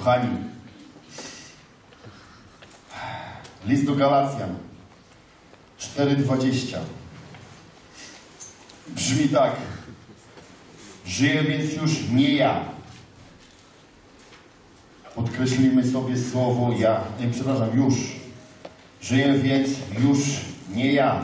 Kochani, list do Galacjan 4:20 brzmi tak: żyję więc już nie ja. Podkreślimy sobie słowo ja. Już. Żyję więc już nie ja,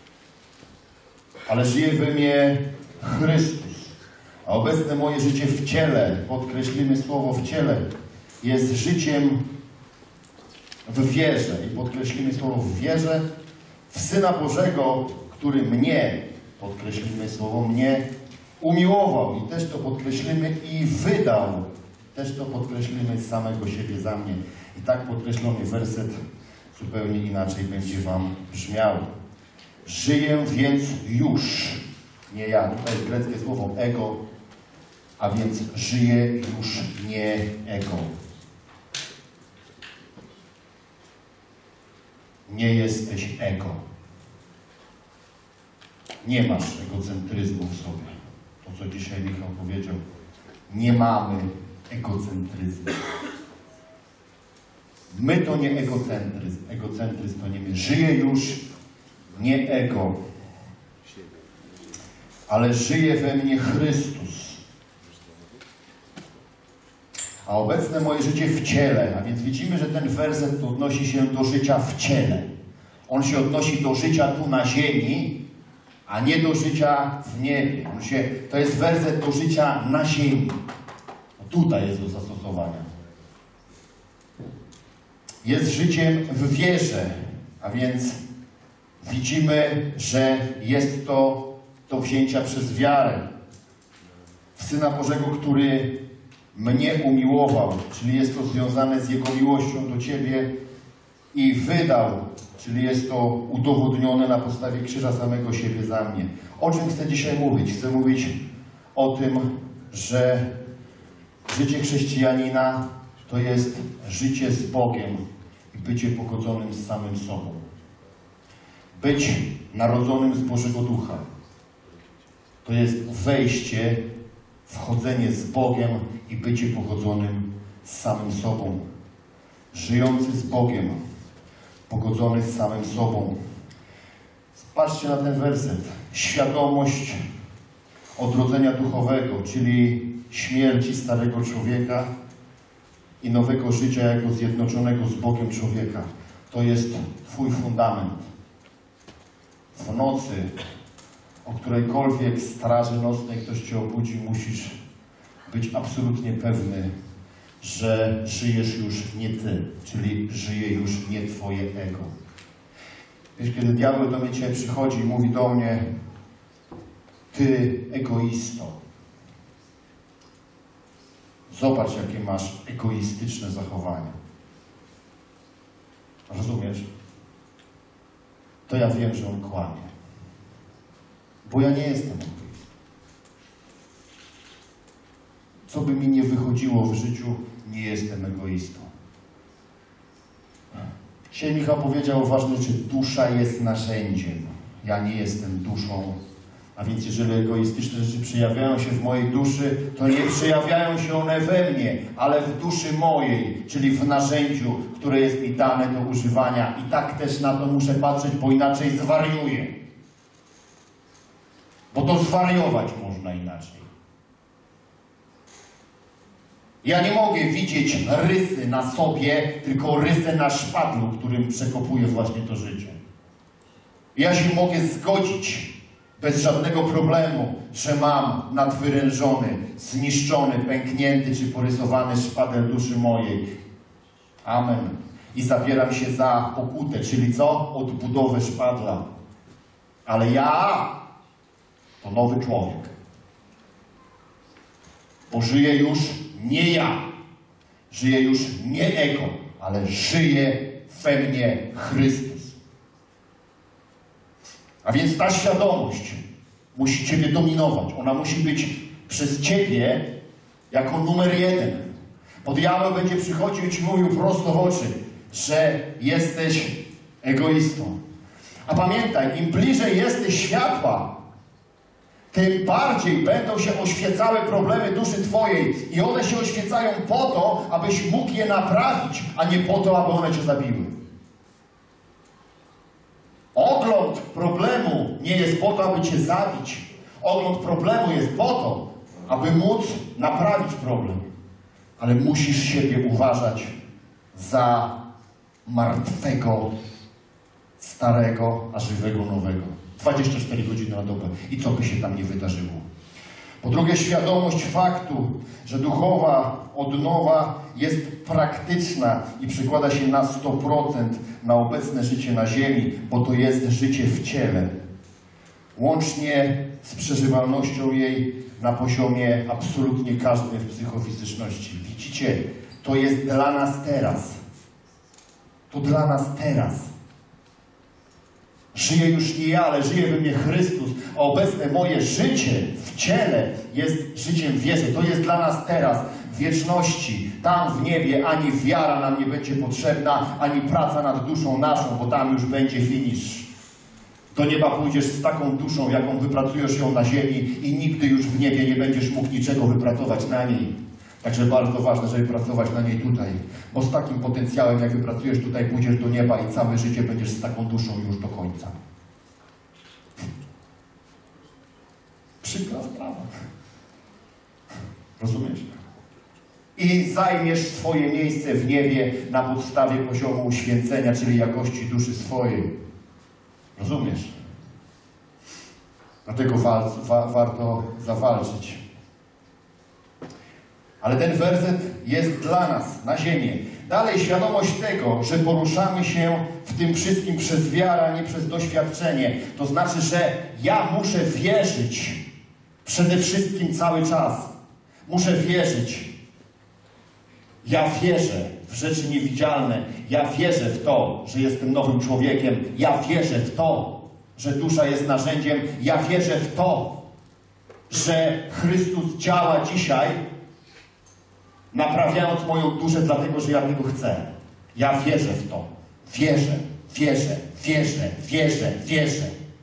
ale żyje we mnie Chrystus. A obecne moje życie w ciele, podkreślimy słowo w ciele, jest życiem w wierze. I podkreślimy słowo w wierze w Syna Bożego, który mnie, podkreślimy słowo mnie, umiłował. I też to podkreślimy i wydał. Też to podkreślimy z samego siebie za mnie. I tak podkreślony werset zupełnie inaczej będzie wam brzmiał. Żyję więc już nie ja. Tutaj jest greckie słowo ego, a więc żyję już nie ego. Nie jesteś ego. Nie masz egocentryzmu w sobie. To, co dzisiaj Michał powiedział. Nie mamy egocentryzmu. My to nie egocentryzm. Egocentryzm to nie my. Żyję już nie ego, ale żyje we mnie Chrystus. A obecne moje życie w ciele. A więc widzimy, że ten werset odnosi się do życia w ciele. On się odnosi do życia tu na ziemi, a nie do życia w niebie. To jest werset do życia na ziemi. Tutaj jest do zastosowania. Jest życiem w wierze, a więc widzimy, że jest to do wzięcia przez wiarę w Syna Bożego, który mnie umiłował, czyli jest to związane z Jego miłością do Ciebie i wydał, czyli jest to udowodnione na podstawie krzyża samego siebie za mnie. O czym chcę dzisiaj mówić? Chcę mówić o tym, że życie chrześcijanina to jest życie z Bogiem i bycie pogodzonym z samym sobą. Być narodzonym z Bożego Ducha. To jest wejście, wchodzenie z Bogiem i bycie pogodzonym z samym sobą. Żyjący z Bogiem, pogodzony z samym sobą. Patrzcie na ten werset. Świadomość odrodzenia duchowego, czyli śmierci starego człowieka i nowego życia jako zjednoczonego z Bogiem człowieka. To jest Twój fundament. W nocy, o którejkolwiek straży nocnej ktoś Cię obudzi, musisz być absolutnie pewny, że żyjesz już nie Ty, czyli żyje już nie Twoje ego. Wiesz, kiedy diabeł do mnie dzisiaj przychodzi i mówi do mnie: Ty egoisto, zobacz, jakie masz egoistyczne zachowania. Rozumiesz? To ja wiem, że on kłamie. Bo ja nie jestem egoistą. Co by mi nie wychodziło w życiu, nie jestem egoistą. Dzisiaj Michał powiedział ważne, że dusza jest narzędziem. Ja nie jestem duszą. A więc jeżeli egoistyczne rzeczy przejawiają się w mojej duszy, to nie przejawiają się one we mnie, ale w duszy mojej, czyli w narzędziu, które jest mi dane do używania. I tak też na to muszę patrzeć, bo inaczej zwariuję. Bo to zwariować można inaczej. Ja nie mogę widzieć rysy na sobie, tylko rysę na szpadlu, którym przekopuję właśnie to życie. Ja się mogę zgodzić bez żadnego problemu, że mam nadwyrężony, zniszczony, pęknięty czy porysowany szpadel duszy mojej. Amen. I zabieram się za pokutę, czyli co? Odbudowę szpadla. Ale ja to nowy człowiek. Bo żyję już nie ja. Żyję już nie ego, ale żyje we mnie Chrystus. A więc ta świadomość musi Ciebie dominować. Ona musi być przez Ciebie jako numer 1. Bo diabeł będzie przychodził i Ci mówił prosto w oczy, że jesteś egoistą. A pamiętaj, im bliżej jesteś światła, tym bardziej będą się oświecały problemy duszy twojej. I one się oświecają po to, abyś mógł je naprawić, a nie po to, aby one cię zabiły. Ogląd problemu nie jest po to, aby cię zabić. Ogląd problemu jest po to, aby móc naprawić problem. Ale musisz siebie uważać za martwego, starego, a żywego nowego. 24 godziny na dobę. I co by się tam nie wydarzyło. Po drugie, świadomość faktu, że duchowa odnowa jest praktyczna i przekłada się na 100% na obecne życie na ziemi, bo to jest życie w ciele. Łącznie z przeżywalnością jej na poziomie absolutnie każdym w psychofizyczności. Widzicie, to jest dla nas teraz. To dla nas teraz. Żyję już nie ja, ale żyje we mnie Chrystus, a obecne moje życie w ciele jest życiem w wierze. To jest dla nas teraz, w wieczności. Tam w niebie ani wiara nam nie będzie potrzebna, ani praca nad duszą naszą, bo tam już będzie finisz. Do nieba pójdziesz z taką duszą, jaką wypracujesz ją na ziemi i nigdy już w niebie nie będziesz mógł niczego wypracować na niej. Także bardzo ważne, żeby pracować na niej tutaj. Bo z takim potencjałem, jak wypracujesz tutaj, pójdziesz do nieba i całe życie będziesz z taką duszą już do końca. Przykra sprawa. Rozumiesz? I zajmiesz swoje miejsce w niebie na podstawie poziomu uświęcenia, czyli jakości duszy swojej. Rozumiesz? Dlatego warto zawalczyć. Ale ten werset jest dla nas, na ziemię. Dalej świadomość tego, że poruszamy się w tym wszystkim przez wiarę, a nie przez doświadczenie. To znaczy, że ja muszę wierzyć przede wszystkim cały czas. Muszę wierzyć. Ja wierzę w rzeczy niewidzialne. Ja wierzę w to, że jestem nowym człowiekiem. Ja wierzę w to, że dusza jest narzędziem. Ja wierzę w to, że Chrystus działa dzisiaj, naprawiając moją duszę, dlatego że ja tego chcę. Ja wierzę w to. Wierzę.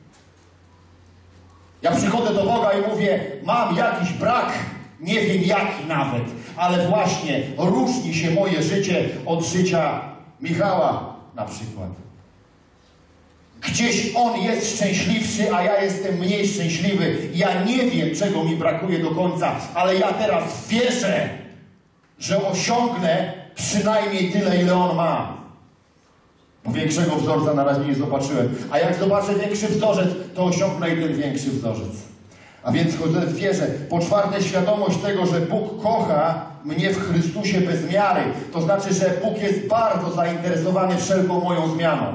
Ja przychodzę do Boga i mówię, mam jakiś brak, nie wiem jaki nawet, ale właśnie różni się moje życie od życia Michała na przykład. Gdzieś on jest szczęśliwszy, a ja jestem mniej szczęśliwy. Ja nie wiem, czego mi brakuje do końca, ale ja teraz wierzę, że osiągnę przynajmniej tyle, ile on ma. Bo większego wzorca na razie nie zobaczyłem. A jak zobaczę większy wzorzec, to osiągnę i ten większy wzorzec. A więc chodzę w wierze. Po czwarte, świadomość tego, że Bóg kocha mnie w Chrystusie bez miary. To znaczy, że Bóg jest bardzo zainteresowany wszelką moją zmianą.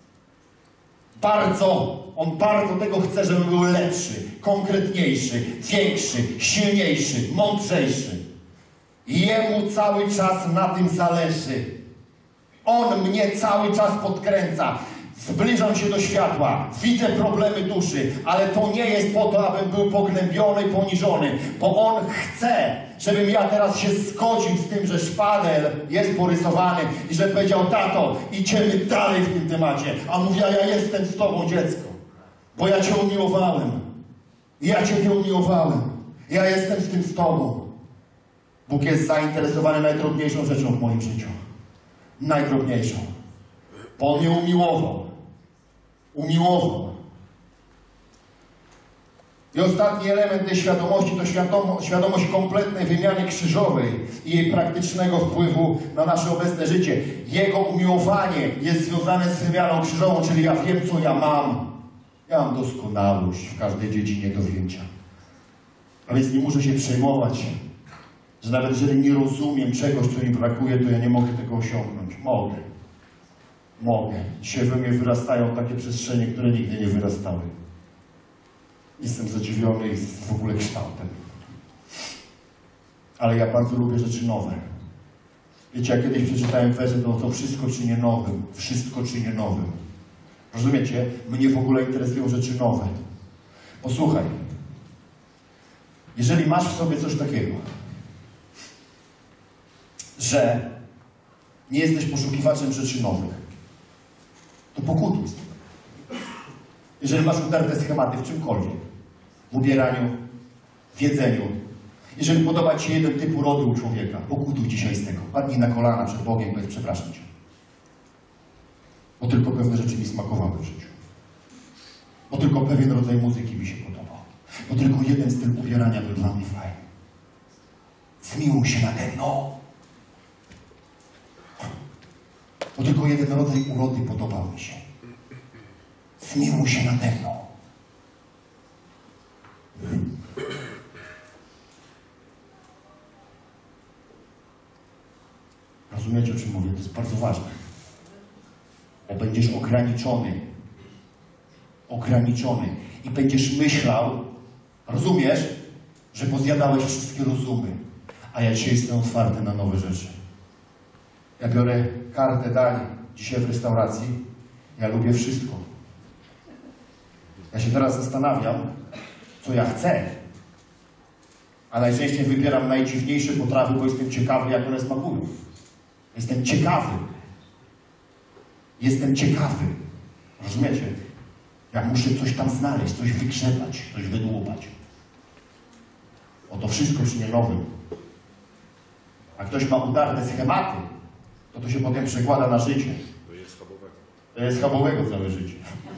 Bardzo. On bardzo tego chce, żebym był lepszy, konkretniejszy, większy, silniejszy, mądrzejszy. Jemu cały czas na tym zależy. On mnie cały czas podkręca. Zbliżam się do światła. Widzę problemy duszy, ale to nie jest po to, abym był pognębiony, poniżony. Bo On chce, żebym ja teraz się zgodził z tym, że szpadel jest porysowany i że powiedział, tato, idziemy dalej w tym temacie. A mówi, a ja jestem z Tobą, dziecko. Bo ja Cię umiłowałem. Ja Ciebie umiłowałem. Ja jestem z tym z Tobą. Bóg jest zainteresowany najdrobniejszą rzeczą w moim życiu. Najdrobniejszą. Bo On mnie umiłował. Umiłował. I ostatni element tej świadomości to świadomość kompletnej wymiany krzyżowej i jej praktycznego wpływu na nasze obecne życie. Jego umiłowanie jest związane z wymianą krzyżową, czyli ja wiem, co ja mam. Ja mam doskonałość w każdej dziedzinie do wzięcia. A więc nie muszę się przejmować, że nawet jeżeli nie rozumiem czegoś, co mi brakuje, to ja nie mogę tego osiągnąć. Mogę. Dzisiaj we mnie wyrastają takie przestrzenie, które nigdy nie wyrastały. Jestem zadziwiony i w ogóle kształtem. Ale ja bardzo lubię rzeczy nowe. Wiecie, jak kiedyś przeczytałem werset, to wszystko czynię nowym. Wszystko czynię nowym. Rozumiecie? Mnie w ogóle interesują rzeczy nowe. Posłuchaj. Jeżeli masz w sobie coś takiego, że nie jesteś poszukiwaczem rzeczy nowych, to pokutuj z tym. Jeżeli masz utarte schematy w czymkolwiek, w ubieraniu, w jedzeniu. Jeżeli podoba Ci się jeden typ urody u człowieka, pokutuj dzisiaj z tego. Padnij na kolana przed Bogiem i powiedz: przepraszam Cię. Bo tylko pewne rzeczy mi smakowały w życiu. Bo tylko pewien rodzaj muzyki mi się podobał. Bo tylko jeden styl ubierania był dla mnie fajny. Zmiłuj się nade mną. Bo tylko jeden rodzaj urody podobał mi się. Zmiłuj się nade mną. Rozumiecie, o czym mówię? To jest bardzo ważne. Bo będziesz ograniczony. Ograniczony. I będziesz myślał, rozumiesz, że pozjadałeś wszystkie rozumy. A ja dzisiaj jestem otwarty na nowe rzeczy. Ja biorę kartę dań dzisiaj w restauracji. Ja lubię wszystko. Ja się teraz zastanawiam, co ja chcę. A najczęściej wybieram najdziwniejsze potrawy, bo jestem ciekawy, jak one smakują. Jestem ciekawy. Jestem ciekawy. Rozumiecie? Ja muszę coś tam znaleźć, coś wygrzebać, coś wydłubać. O to wszystko przy nowym. A ktoś ma udarte schematy, to się potem przekłada na życie. To jest schabowego. To jest schabowego całe życie.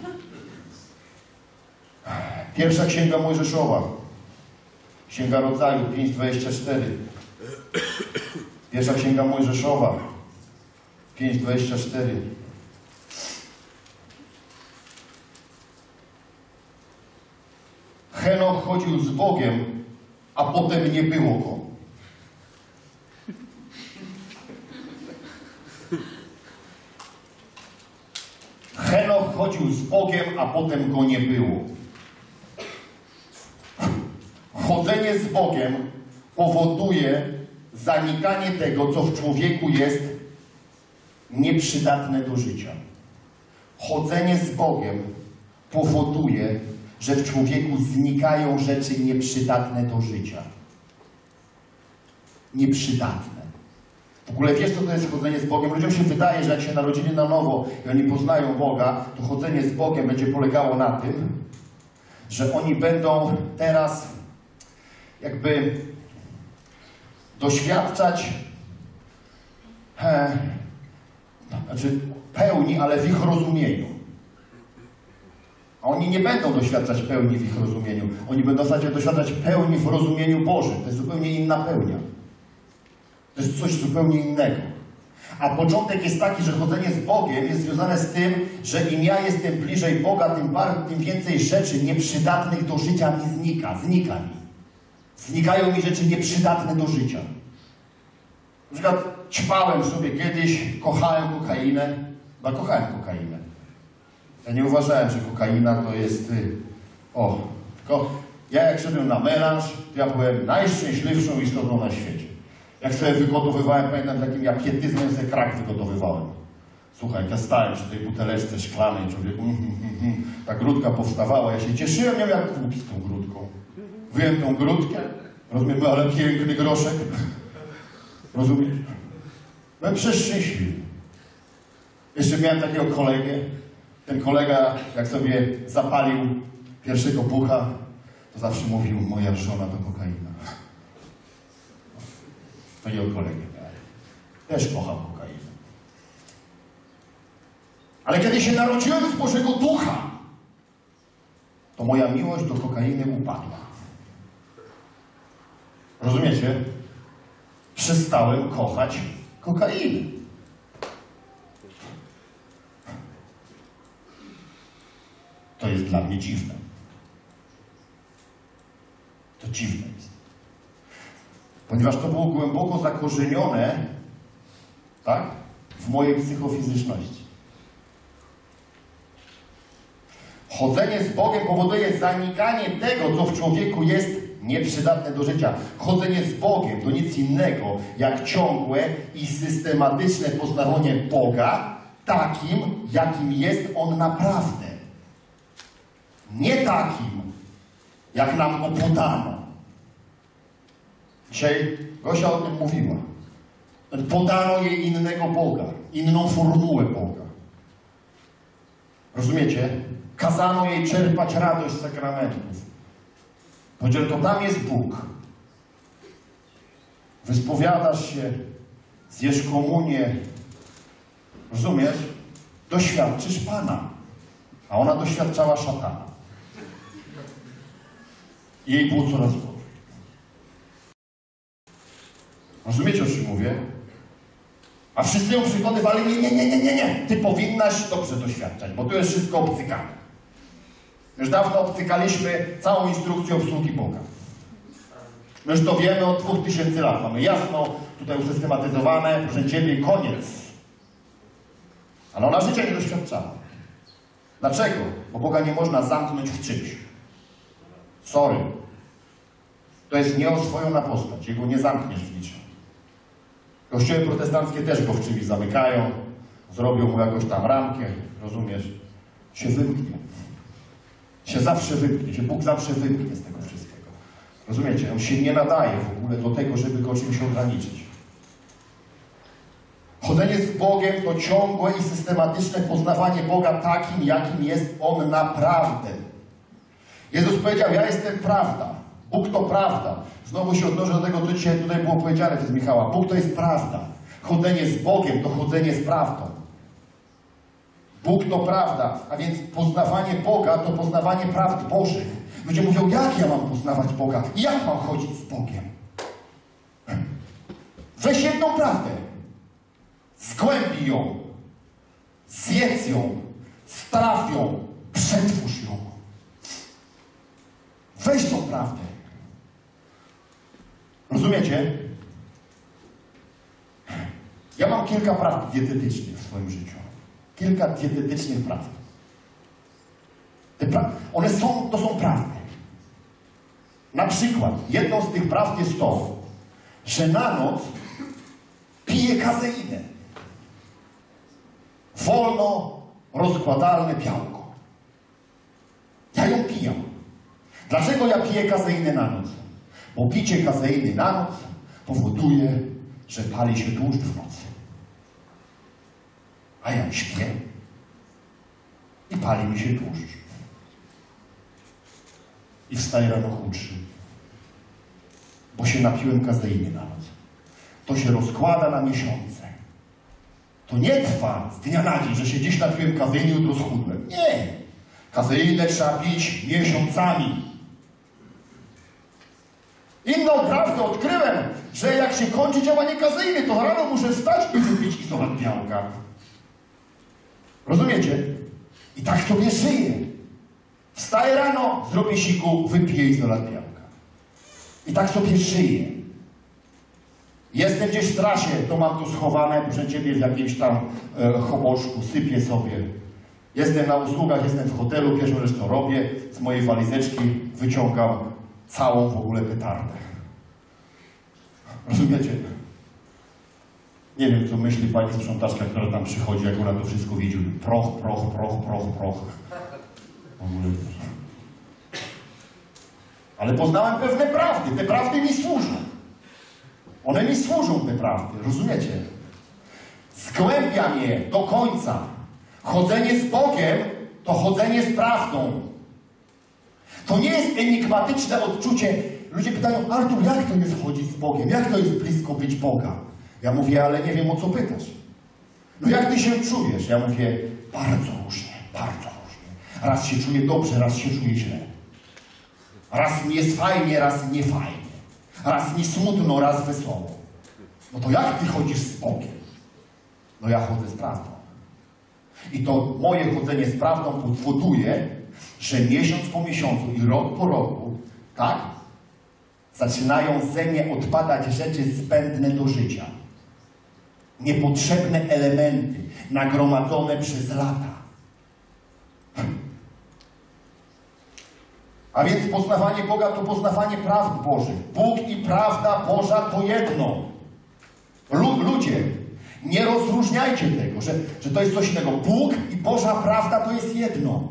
Pierwsza Księga Mojżeszowa. Księga Rodzaju 5:24. Pierwsza Księga Mojżeszowa 5:24. Henoch chodził z Bogiem, a potem nie było go. Henoch chodził z Bogiem, a potem go nie było. Chodzenie z Bogiem powoduje zanikanie tego, co w człowieku jest nieprzydatne do życia. Chodzenie z Bogiem powoduje, że w człowieku znikają rzeczy nieprzydatne do życia. Nieprzydatne. W ogóle wiesz, co to jest chodzenie z Bogiem? Ludziom się wydaje, że jak się narodzili na nowo i oni poznają Boga, to chodzenie z Bogiem będzie polegało na tym, że oni będą teraz jakby doświadczać pełni, ale w ich rozumieniu. A oni nie będą doświadczać pełni w ich rozumieniu. Oni będą doświadczać pełni w rozumieniu Bożym. To jest zupełnie inna pełnia. To jest coś zupełnie innego. A początek jest taki, że chodzenie z Bogiem jest związane z tym, że im ja jestem bliżej Boga, tym więcej rzeczy nieprzydatnych do życia mi znika mi. Znikają mi rzeczy nieprzydatne do życia. Na przykład ćpałem sobie kiedyś, kochałem kokainę, bo kochałem kokainę. Ja nie uważałem, że kokaina to jest... tylko ja jak szedłem na melanż, to ja byłem najszczęśliwszą istotą na świecie. Jak sobie wygotowywałem, pamiętam, takim ja pietyzmem sobie krak wygotowywałem. Słuchaj, ja stałem przy tej buteleczce szklanej, człowieku, ta grudka powstawała, ja się cieszyłem, nie wiem jak kupić z tą grudką. Wyjąłem tą grudkę, rozumiemy, ale piękny groszek. Rozumiesz? Byłem przeszczęśliwy. Jeszcze miałem takiego kolegę. Ten kolega, jak sobie zapalił pierwszego pucha, to zawsze mówił: moja żona to kokaina. To nie o kolegę. Też kocham kokainę. Ale kiedy się narodziłem z Bożego Ducha, to moja miłość do kokainy upadła. Rozumiecie? Przestałem kochać kokainę. To jest dla mnie dziwne. To dziwne jest. Ponieważ to było głęboko zakorzenione, tak, w mojej psychofizyczności. Chodzenie z Bogiem powoduje zanikanie tego, co w człowieku jest nieprzydatne do życia. Chodzenie z Bogiem to nic innego jak ciągłe i systematyczne poznawanie Boga takim, jakim jest On naprawdę. Nie takim, jak nam go podano. Dzisiaj Gosia o tym mówiła. Podano jej innego Boga, inną formułę Boga. Rozumiecie? Kazano jej czerpać radość z sakramentów. Powiedział, to tam jest Bóg. Wyspowiadasz się, zjesz komunię, rozumiesz? Doświadczysz Pana. A ona doświadczała szatana. I jej było coraz gorzej. Rozumiecie, o czym mówię? A wszyscy ją przygodywali, nie. Ty powinnaś dobrze doświadczać, bo tu jest wszystko obcykane. Już dawno obcykaliśmy całą instrukcję obsługi Boga. My już to wiemy od 2000 lat. Mamy jasno tutaj usystematyzowane, że Ciebie koniec. Ale ona życia nie doświadczała. Dlaczego? Bo Boga nie można zamknąć w czymś. Sorry. To jest nieoswojona postać. Jego nie zamkniesz w niczym. Kościoły protestanckie też go w czymś zamykają. Zrobią mu jakąś tam ramkę. Rozumiesz? Się wymknie. Się zawsze wymknie. Się Bóg zawsze wymknie z tego wszystkiego. Rozumiecie? On się nie nadaje w ogóle do tego, żeby go czymś ograniczyć. Chodzenie z Bogiem to ciągłe i systematyczne poznawanie Boga takim, jakim jest On naprawdę. Jezus powiedział, ja jestem prawda. Bóg to prawda. Znowu się odnoszę do tego, co dzisiaj tutaj było powiedziane przez Michała. Bóg to jest prawda. Chodzenie z Bogiem to chodzenie z prawdą. Bóg to prawda, a więc poznawanie Boga to poznawanie prawd Bożych. Ludzie mówią, jak ja mam poznawać Boga? Jak mam chodzić z Bogiem? Weź jedną prawdę. Zgłębij ją. Zjedz ją. Straw ją. Przetwórz ją. Weź tą prawdę. Rozumiecie? Ja mam kilka prawd dietetycznych w swoim życiu. Kilka dietetycznych prawd. One to są prawdy. Na przykład, jedną z tych prawd jest to, że na noc piję kazeinę. Wolno rozkładalne białko. Ja ją pijam. Dlaczego ja piję kazeinę na noc? Bo picie kazeiny na noc powoduje, że pali się tłuszcz w nocy. A ja śpię i pali mi się tłuszcz. I wstaję rano chudszy. Bo się napiłem kazeiny na noc. To się rozkłada na miesiące. To nie trwa z dnia na dzień, że się gdzieś napiłem kazeiny i jutro schudłem. Nie. Kazeinę trzeba pić miesiącami. Inną prawdę odkryłem, że jak się kończy działanie kazeiny, to rano muszę wstać i wypić izolat białka. Rozumiecie? I tak sobie żyję. Wstaję rano, zrobię siku, wypiję izolat białka. I tak sobie żyję. Jestem gdzieś w trasie, to mam tu schowane, proszę Ciebie, w jakimś tam choboszku, sypię sobie. Jestem na usługach, jestem w hotelu, pierwszą rzecz co robię, z mojej walizeczki wyciągam całą w ogóle petardę. Rozumiecie? Nie wiem, co myśli pani sprzątaczka, która tam przychodzi, jak ona to wszystko widzi. Proch. W ogóle. Ale poznałem pewne prawdy. Te prawdy mi służą. One mi służą, te prawdy. Rozumiecie? Zgłębiam je do końca. Chodzenie z Bogiem to chodzenie z prawdą. To nie jest enigmatyczne odczucie. Ludzie pytają, Artur, jak to jest chodzić z Bogiem? Jak to jest blisko być Boga? Ja mówię, ale nie wiem, o co pytasz. No jak ty się czujesz? Ja mówię, bardzo różnie, bardzo różnie. Raz się czuję dobrze, raz się czuję źle. Raz mi jest fajnie, raz nie fajnie. Raz mi smutno, raz wesoło. No to jak ty chodzisz z Bogiem? No ja chodzę z prawdą. I to moje chodzenie z prawdą powoduje, że miesiąc po miesiącu i rok po roku, tak, zaczynają ze mnie odpadać rzeczy zbędne do życia. Niepotrzebne elementy, nagromadzone przez lata. A więc poznawanie Boga to poznawanie prawd Bożych. Bóg i prawda Boża to jedno. Ludzie, nie rozróżniajcie tego, że to jest coś innego. Bóg i Boża prawda to jest jedno.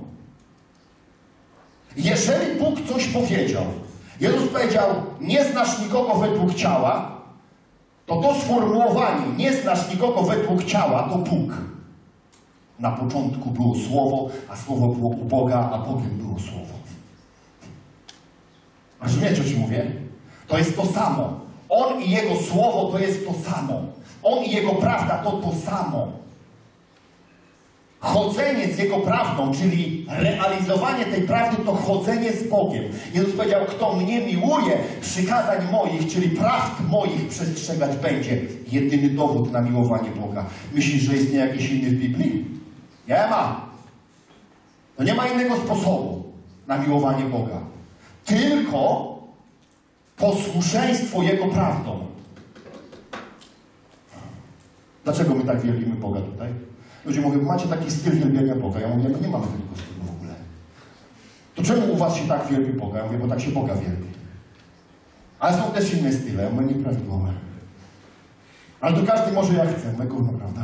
Jeżeli Bóg coś powiedział, Jezus powiedział, nie znasz nikogo według ciała, to sformułowanie, nie znasz nikogo według ciała, to Bóg. Na początku było Słowo, a Słowo było u Boga, a Bogiem było Słowo. Rozumiecie, o czym mówię? To jest to samo. On i Jego Słowo to jest to samo. On i Jego prawda to samo. Chodzenie z Jego prawdą, czyli realizowanie tej prawdy, to chodzenie z Bogiem. Jezus powiedział, kto mnie miłuje, przykazań moich, czyli prawd moich przestrzegać będzie. Jedyny dowód na miłowanie Boga. Myślisz, że istnieje jakiś inny w Biblii? Nie ma. To nie ma innego sposobu na miłowanie Boga. Tylko posłuszeństwo Jego prawdom. Dlaczego my tak wielbimy Boga tutaj? Ludzie mówią, macie taki styl wielbienia Boga. Ja mówię, no nie mamy takiego stylu w ogóle. To czemu u was się tak wielbi Boga? Ja mówię, bo tak się Boga wielbi. Ale są też inne style, ja mówię, nieprawidłowe. Ale to każdy może jak chce. Mówię, kurwa, prawda?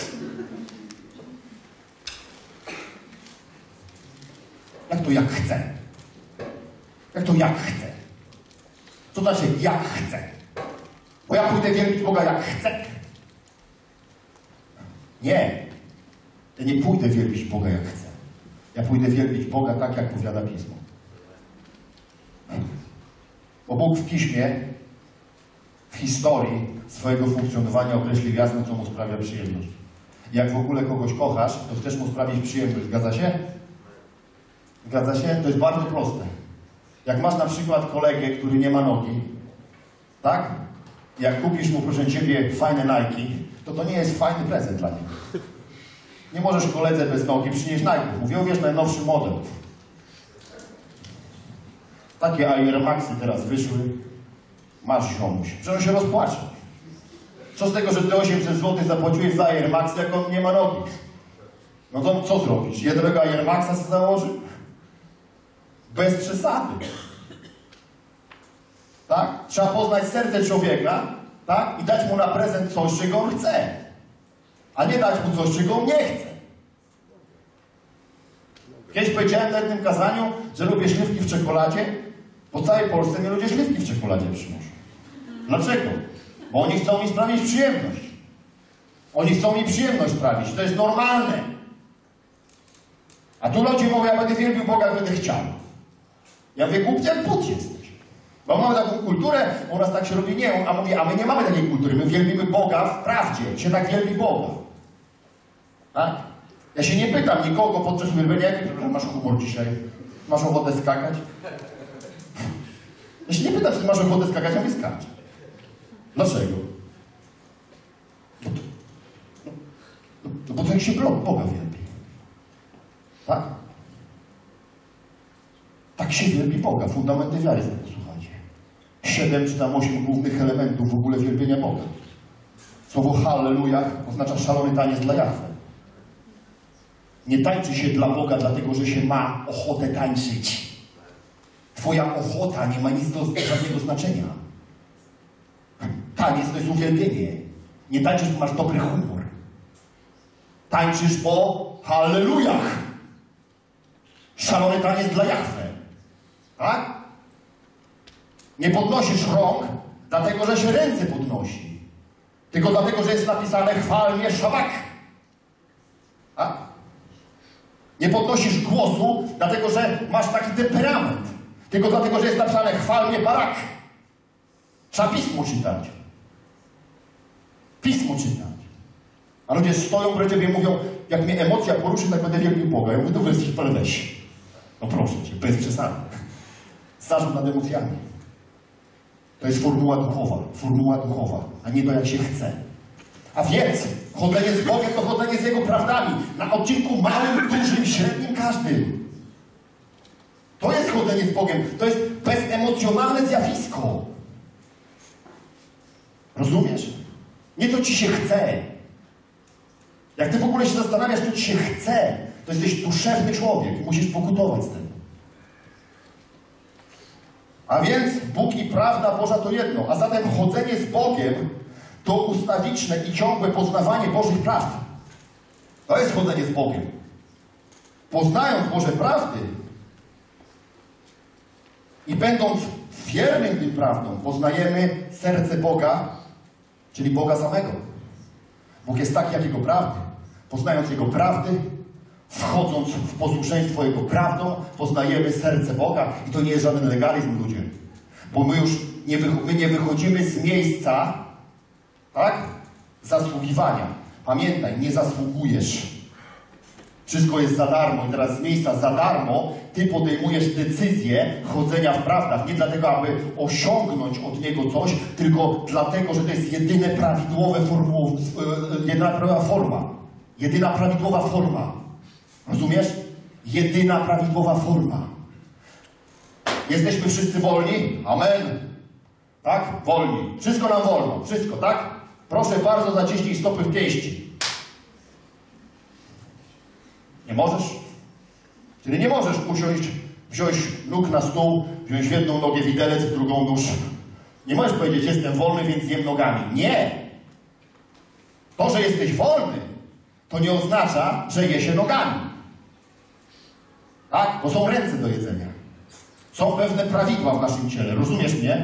Jak to jak chce? Jak to jak chce? Co znaczy jak chcę? Bo ja pójdę wielbić Boga jak chcę. Nie. Ja nie pójdę wielbić Boga jak chcę. Ja pójdę wielbić Boga tak, jak powiada Pismo. Bo Bóg w Piśmie, w historii swojego funkcjonowania określił jasno, co mu sprawia przyjemność. Jak w ogóle kogoś kochasz, to chcesz mu sprawić przyjemność. Zgadza się? Zgadza się? To jest bardzo proste. Jak masz na przykład kolegę, który nie ma nogi, tak? Jak kupisz mu, proszę Ciebie, fajne Nike, to nie jest fajny prezent dla niego. Nie możesz koledze bez nogi przynieść Nike. Mówią, wiesz, najnowszy model. Takie Air Maxy teraz wyszły. Masz ziomuś. Że on się rozpłacze. Co z tego, że ty 800 zł zapłaciłeś za Air Max, jak on nie ma nogi? No to co zrobisz? Jednego Air Maxa sobie założy? Bez przesady. Tak? Trzeba poznać serce człowieka, tak? I dać mu na prezent coś, czego on chce. A nie dać mu coś, czego on nie chce. Kiedyś powiedziałem na jednym kazaniu, że lubię śliwki w czekoladzie. Po całej Polsce nie ludzie śliwki w czekoladzie przynoszą. Dlaczego? Bo oni chcą mi sprawić przyjemność. Oni chcą mi przyjemność sprawić. To jest normalne. A tu ludzie mówią, ja będę wielbił Boga, jak będę chciał. Ja mówię, głupcy jak Bóg jesteś. Bo mamy taką kulturę, u nas tak się robi, nie, a mówię, a my nie mamy takiej kultury, my wielbimy Boga w prawdzie, się tak wielbi Boga. Tak? Ja się nie pytam nikogo podczas uwielbienia, jaki masz humor dzisiaj? Masz ochotę skakać? Ja się nie pytam, czy masz ochotę skakać, a nie skacz. Dlaczego? Bo to jak się Boga wielbi. Tak? Tak się wielbi Boga. Fundamenty wiary, słuchajcie. 7 czy tam 8 głównych elementów w ogóle wielbienia Boga. Słowo hallelujah oznacza szalony taniec dla Jahwe. Nie tańczy się dla Boga, dlatego że się ma ochotę tańczyć. Twoja ochota nie ma nic żadnego znaczenia. Taniec to jest uwielbienie. Nie tańczysz, bo masz dobry humor. Tańczysz, bo hallelujah. Szalony taniec dla Jahwe. Tak? Nie podnosisz rąk, dlatego że się ręce podnosi. Tylko dlatego, że jest napisane chwal mnie Szabak. Tak? Nie podnosisz głosu, dlatego że masz taki temperament. Tylko dlatego, że jest napisane chwal mnie Barak. Trzeba Pismo czytać. Pismo czytać. A ludzie stoją przed ciebie i mówią, jak mnie emocja poruszy, tak będę wielbił Boga. Ja mówię, to jesteś weź. No proszę cię, bez przesady. Zarząd nad emocjami. To jest formuła duchowa, a nie to, jak się chce. A więc chodzenie z Bogiem to chodzenie z Jego prawdami. Na odcinku małym, dużym, średnim, każdym. To jest chodzenie z Bogiem. To jest bezemocjonalne zjawisko. Rozumiesz? Nie to ci się chce. Jak ty w ogóle się zastanawiasz, to ci się chce. To jesteś duszewny człowiek i musisz pokutować z tego. A więc Bóg i prawda Boża to jedno. A zatem chodzenie z Bogiem to ustawiczne i ciągłe poznawanie Bożych prawd. To jest chodzenie z Bogiem. Poznając Boże prawdy i będąc wiernym tym prawdom, poznajemy serce Boga, czyli Boga samego. Bóg jest taki, jak Jego prawdy. Poznając Jego prawdy, wchodząc w posłuszeństwo Jego prawdą, poznajemy serce Boga. I to nie jest żaden legalizm, ludzie. Bo my nie wychodzimy z miejsca, tak? Zasługiwania. Pamiętaj, nie zasługujesz. Wszystko jest za darmo i teraz z miejsca za darmo ty podejmujesz decyzję chodzenia w prawdach. Nie dlatego, aby osiągnąć od niego coś, tylko dlatego, że to jest jedyna prawidłowa forma. Rozumiesz? Jedyna prawidłowa forma. Jesteśmy wszyscy wolni? Amen. Tak? Wolni. Wszystko nam wolno. Wszystko, tak? Proszę bardzo, zaciśnij stopy w pięści. Nie możesz? Czyli nie możesz wziąć nóg na stół, wziąć w jedną nogę widelec, w drugą nóż. Nie możesz powiedzieć, jestem wolny, więc jem nogami. Nie! To, że jesteś wolny, to nie oznacza, że je się nogami. Tak? Bo są ręce do jedzenia. Są pewne prawidła w naszym ciele. Rozumiesz mnie?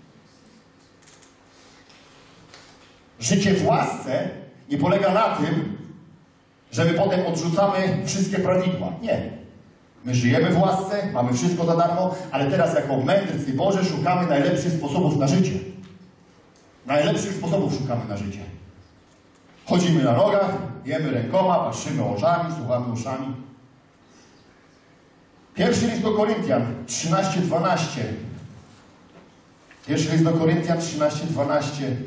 Życie w łasce nie polega na tym, że my potem odrzucamy wszystkie prawidła. Nie. My żyjemy w łasce, mamy wszystko za darmo, ale teraz jako mędrcy Boże szukamy najlepszych sposobów na życie. Najlepszych sposobów szukamy na życie. Chodzimy na nogach, jemy rękoma, patrzymy oczami, słuchamy uszami. Pierwszy list do Koryntian 13:12. Pierwszy list do Koryntian 13:12.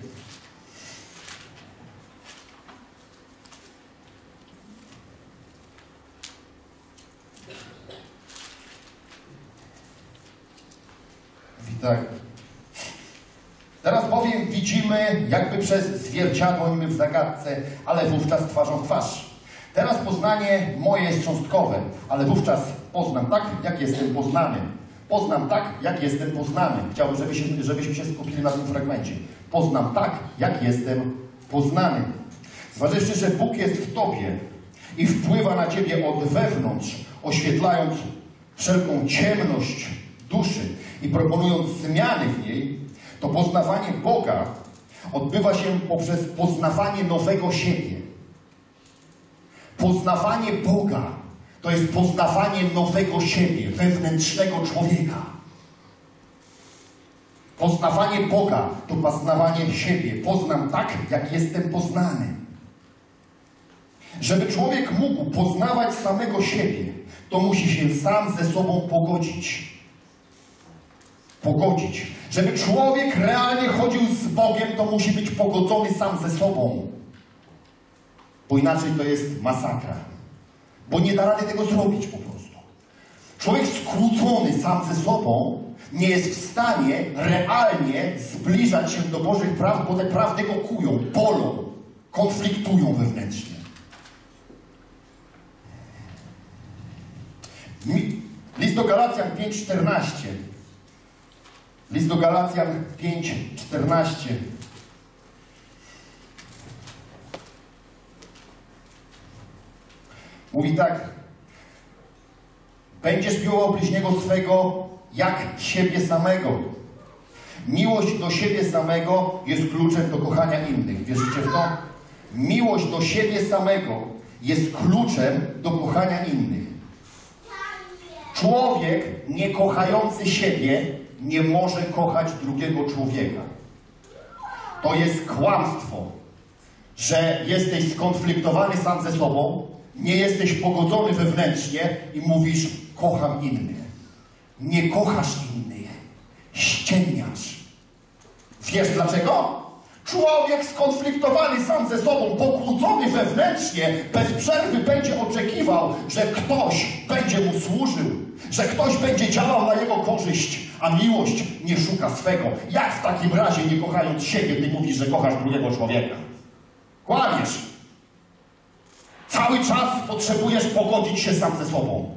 Tak. Teraz bowiem widzimy jakby przez zwierciadło niby w zagadce, ale wówczas twarzą w twarz. Teraz poznanie moje jest cząstkowe, ale wówczas poznam tak, jak jestem poznany. Poznam tak, jak jestem poznany. Chciałbym, żebyśmy się skupili na tym fragmencie. Poznam tak, jak jestem poznany. Zważywszy, że Bóg jest w Tobie i wpływa na Ciebie od wewnątrz, oświetlając wszelką ciemność duszy i proponując zmiany w niej, to poznawanie Boga odbywa się poprzez poznawanie nowego siebie. Poznawanie Boga to jest poznawanie nowego siebie, wewnętrznego człowieka. Poznawanie Boga to poznawanie siebie. Poznam tak, jak jestem poznany. Żeby człowiek mógł poznawać samego siebie, to musi się sam ze sobą pogodzić. Pogodzić. Żeby człowiek realnie chodził z Bogiem, to musi być pogodzony sam ze sobą. Bo inaczej to jest masakra. Bo nie da rady tego zrobić po prostu. Człowiek skłócony sam ze sobą nie jest w stanie realnie zbliżać się do Bożych prawd, bo te prawdy go kują, bolą, konfliktują wewnętrznie. List do Galacjan 5:14. List do Galacjan 5:14. Mówi tak. Będziesz miłował bliźniego swego jak siebie samego. Miłość do siebie samego jest kluczem do kochania innych. Wierzycie w to? Miłość do siebie samego jest kluczem do kochania innych. Człowiek nie kochający siebie nie może kochać drugiego człowieka. To jest kłamstwo, że jesteś skonfliktowany sam ze sobą, nie jesteś pogodzony wewnętrznie i mówisz, kocham innych. Nie kochasz innych. Ściemniasz. Wiesz dlaczego? Człowiek skonfliktowany sam ze sobą, pokłócony wewnętrznie, bez przerwy będzie oczekiwał, że ktoś będzie mu służył, że ktoś będzie działał na jego korzyść, a miłość nie szuka swego. Jak w takim razie, nie kochając siebie, ty mówisz, że kochasz drugiego człowieka? Kłamiesz. Cały czas potrzebujesz pogodzić się sam ze sobą.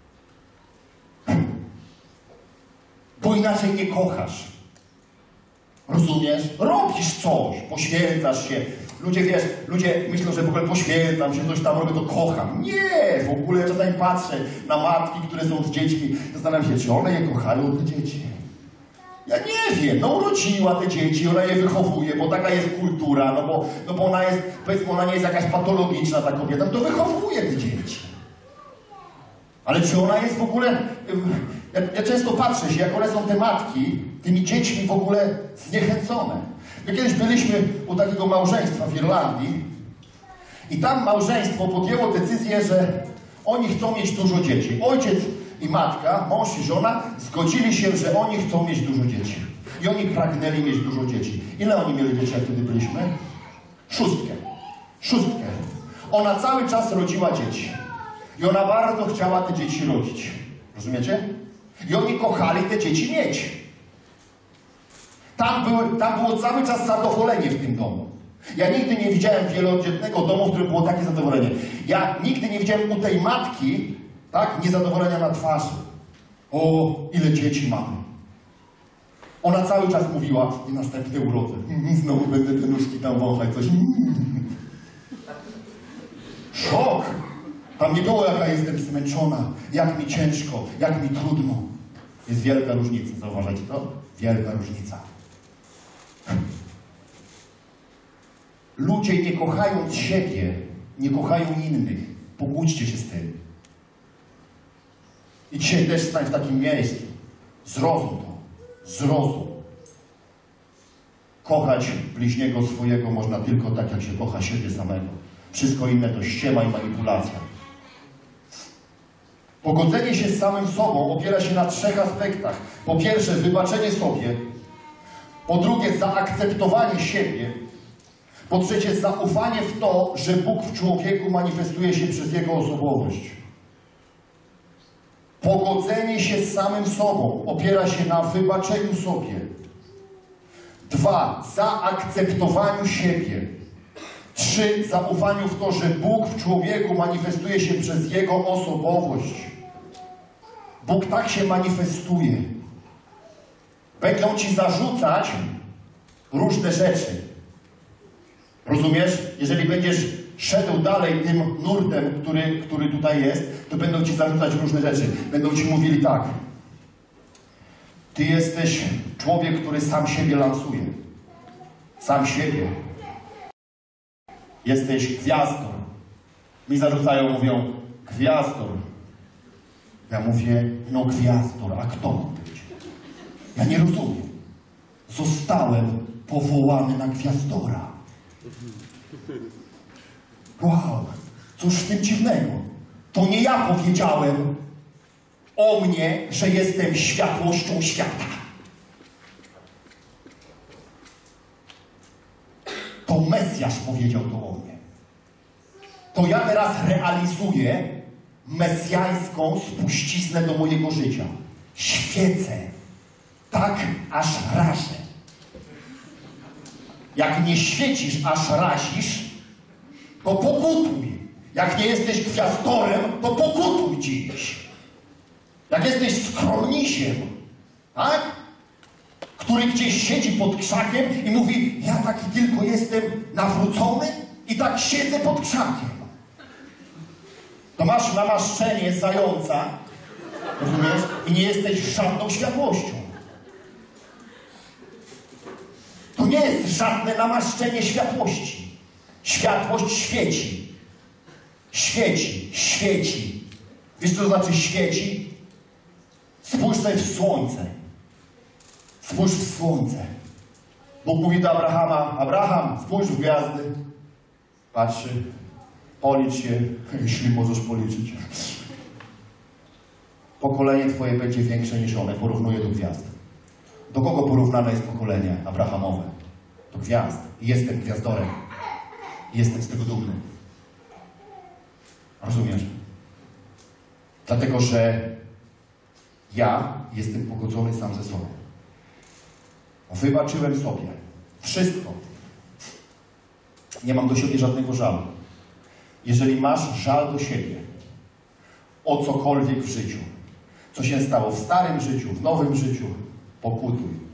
Bo inaczej nie kochasz. Rozumiesz? Robisz coś, poświęcasz się. Ludzie myślą, że w ogóle poświęcam się, coś tam robię, to kocham. Nie, w ogóle czasami patrzę na matki, które są z dziećmi. Zastanawiam się, czy one je kochają, te dzieci. Ja nie wiem, no urodziła te dzieci, ona je wychowuje, bo taka jest kultura, no bo ona jest, powiedzmy, ona nie jest jakaś patologiczna ta kobieta, to wychowuje te dzieci. Ale czy ona jest w ogóle... Ja często patrzę się, jak one są te matki, tymi dziećmi w ogóle zniechęcone. My kiedyś byliśmy u takiego małżeństwa w Irlandii i tam małżeństwo podjęło decyzję, że oni chcą mieć dużo dzieci. Ojciec i matka, mąż i żona zgodzili się, że oni chcą mieć dużo dzieci. I oni pragnęli mieć dużo dzieci. Ile oni mieli dzieci, jak wtedy byliśmy? 6. 6. Ona cały czas rodziła dzieci. I ona bardzo chciała te dzieci rodzić. Rozumiecie? I oni kochali te dzieci mieć. Tam było cały czas zadowolenie w tym domu. Ja nigdy nie widziałem wielodzietnego domu, w którym było takie zadowolenie. Ja nigdy nie widziałem u tej matki, tak, niezadowolenia na twarzy. O, ile dzieci mamy. Ona cały czas mówiła, i następne urodzę. Znowu będę te nóżki tam wąchać, coś. Szok! Tam nie było, jaka jestem zmęczona, jak mi ciężko, jak mi trudno. Jest wielka różnica, zauważacie to? Wielka różnica. Ludzie nie kochając siebie, nie kochają innych. Pogódźcie się z tym. I dzisiaj też stań w takim miejscu. Zrozum to. Zrozum. Kochać bliźniego swojego można tylko tak, jak się kocha siebie samego. Wszystko inne to ściema i manipulacja. Pogodzenie się z samym sobą opiera się na 3 aspektach. Po pierwsze, wybaczenie sobie. Po drugie, zaakceptowanie siebie. Po trzecie, zaufanie w to, że Bóg w człowieku manifestuje się przez jego osobowość. Pogodzenie się z samym sobą opiera się na wybaczeniu sobie. 2. Zaakceptowaniu siebie. 3. Zaufaniu w to, że Bóg w człowieku manifestuje się przez jego osobowość. Bóg tak się manifestuje. Będą ci zarzucać różne rzeczy. Rozumiesz? Jeżeli będziesz szedł dalej tym nurtem, który tutaj jest, to będą ci zarzucać różne rzeczy. Będą ci mówili tak. Ty jesteś człowiek, który sam siebie lansuje. Sam siebie. Jesteś gwiazdor. Mi zarzucają, mówią, gwiazdor. Ja mówię, no gwiazdor, a kto mam być? Ja nie rozumiem. Zostałem powołany na gwiazdora. Wow, cóż w tym dziwnego? To nie ja powiedziałem o mnie, że jestem światłością świata. To Mesjasz powiedział to o mnie. To ja teraz realizuję mesjańską spuściznę do mojego życia. Świecę. Tak, aż rażę. Jak nie świecisz, aż razisz, to pokutuj. Jak nie jesteś gwiazdorem, to pokutuj dziś. Jak jesteś skromnisiem, tak? Który gdzieś siedzi pod krzakiem i mówi, ja taki tylko jestem nawrócony i tak siedzę pod krzakiem. To masz namaszczenie zająca, rozumiesz? I nie jesteś żadną światłością. To nie jest żadne namaszczenie światłości. Światłość świeci. Świeci, świeci. Wiesz, co to znaczy świeci? Spójrz sobie w słońce. Spójrz w słońce. Bóg mówi do Abrahama, Abraham, spójrz w gwiazdy. Patrzy, policz się, jeśli możesz policzyć. Pokolenie twoje będzie większe niż one, porównuje do gwiazd. Do kogo porównane jest pokolenie Abrahamowe? Do gwiazd. I jestem gwiazdorem. I jestem z tego dumny. Rozumiesz? Dlatego, że ja jestem pogodzony sam ze sobą. Wybaczyłem sobie wszystko. Nie mam do siebie żadnego żalu. Jeżeli masz żal do siebie o cokolwiek w życiu, co się stało w starym życiu, w nowym życiu, pokutuj.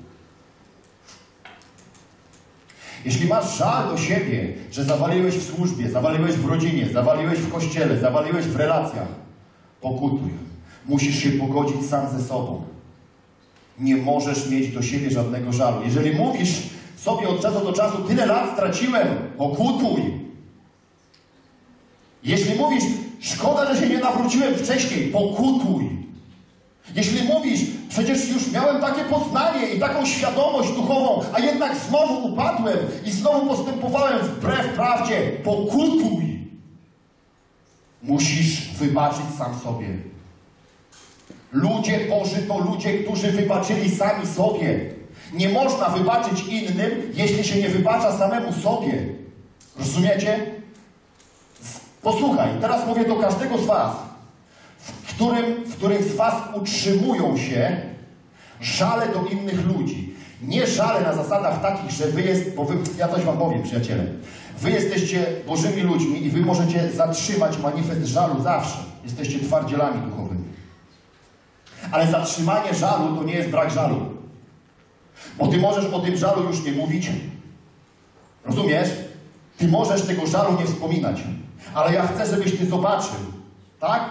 Jeśli masz żal do siebie, że zawaliłeś w służbie, zawaliłeś w rodzinie, zawaliłeś w kościele, zawaliłeś w relacjach, pokutuj. Musisz się pogodzić sam ze sobą. Nie możesz mieć do siebie żadnego żalu. Jeżeli mówisz sobie od czasu do czasu, tyle lat straciłem, pokutuj. Jeśli mówisz, szkoda, że się nie nawróciłem wcześniej, pokutuj. Jeśli mówisz, przecież już miałem takie poznanie i taką świadomość duchową, a jednak znowu upadłem i znowu postępowałem wbrew prawdzie, pokutuj. Musisz wybaczyć sam sobie. Ludzie Boży to ludzie, którzy wybaczyli sami sobie. Nie można wybaczyć innym, jeśli się nie wybacza samemu sobie. Rozumiecie? Posłuchaj, teraz mówię do każdego z was, w których z was utrzymują się żale do innych ludzi. Nie żale na zasadach takich, że ja coś wam powiem, przyjaciele. Wy jesteście Bożymi ludźmi i wy możecie zatrzymać manifest żalu zawsze. Jesteście twardzielami duchowymi. Ale zatrzymanie żalu to nie jest brak żalu. Bo ty możesz o tym żalu już nie mówić. Rozumiesz? Ty możesz tego żalu nie wspominać. Ale ja chcę, żebyś ty zobaczył, tak?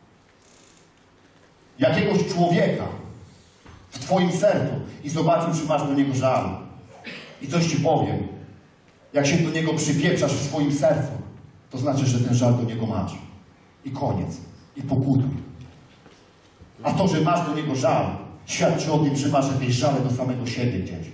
Jakiegoś człowieka w twoim sercu i zobaczył, czy masz do niego żal. I coś ci powiem. Jak się do niego przypieprzasz w swoim sercu, to znaczy, że ten żal do niego masz. I koniec. I pokutuj. A to, że masz do niego żal, świadczy o tym, że masz jakieś żale do samego siebie gdzieś.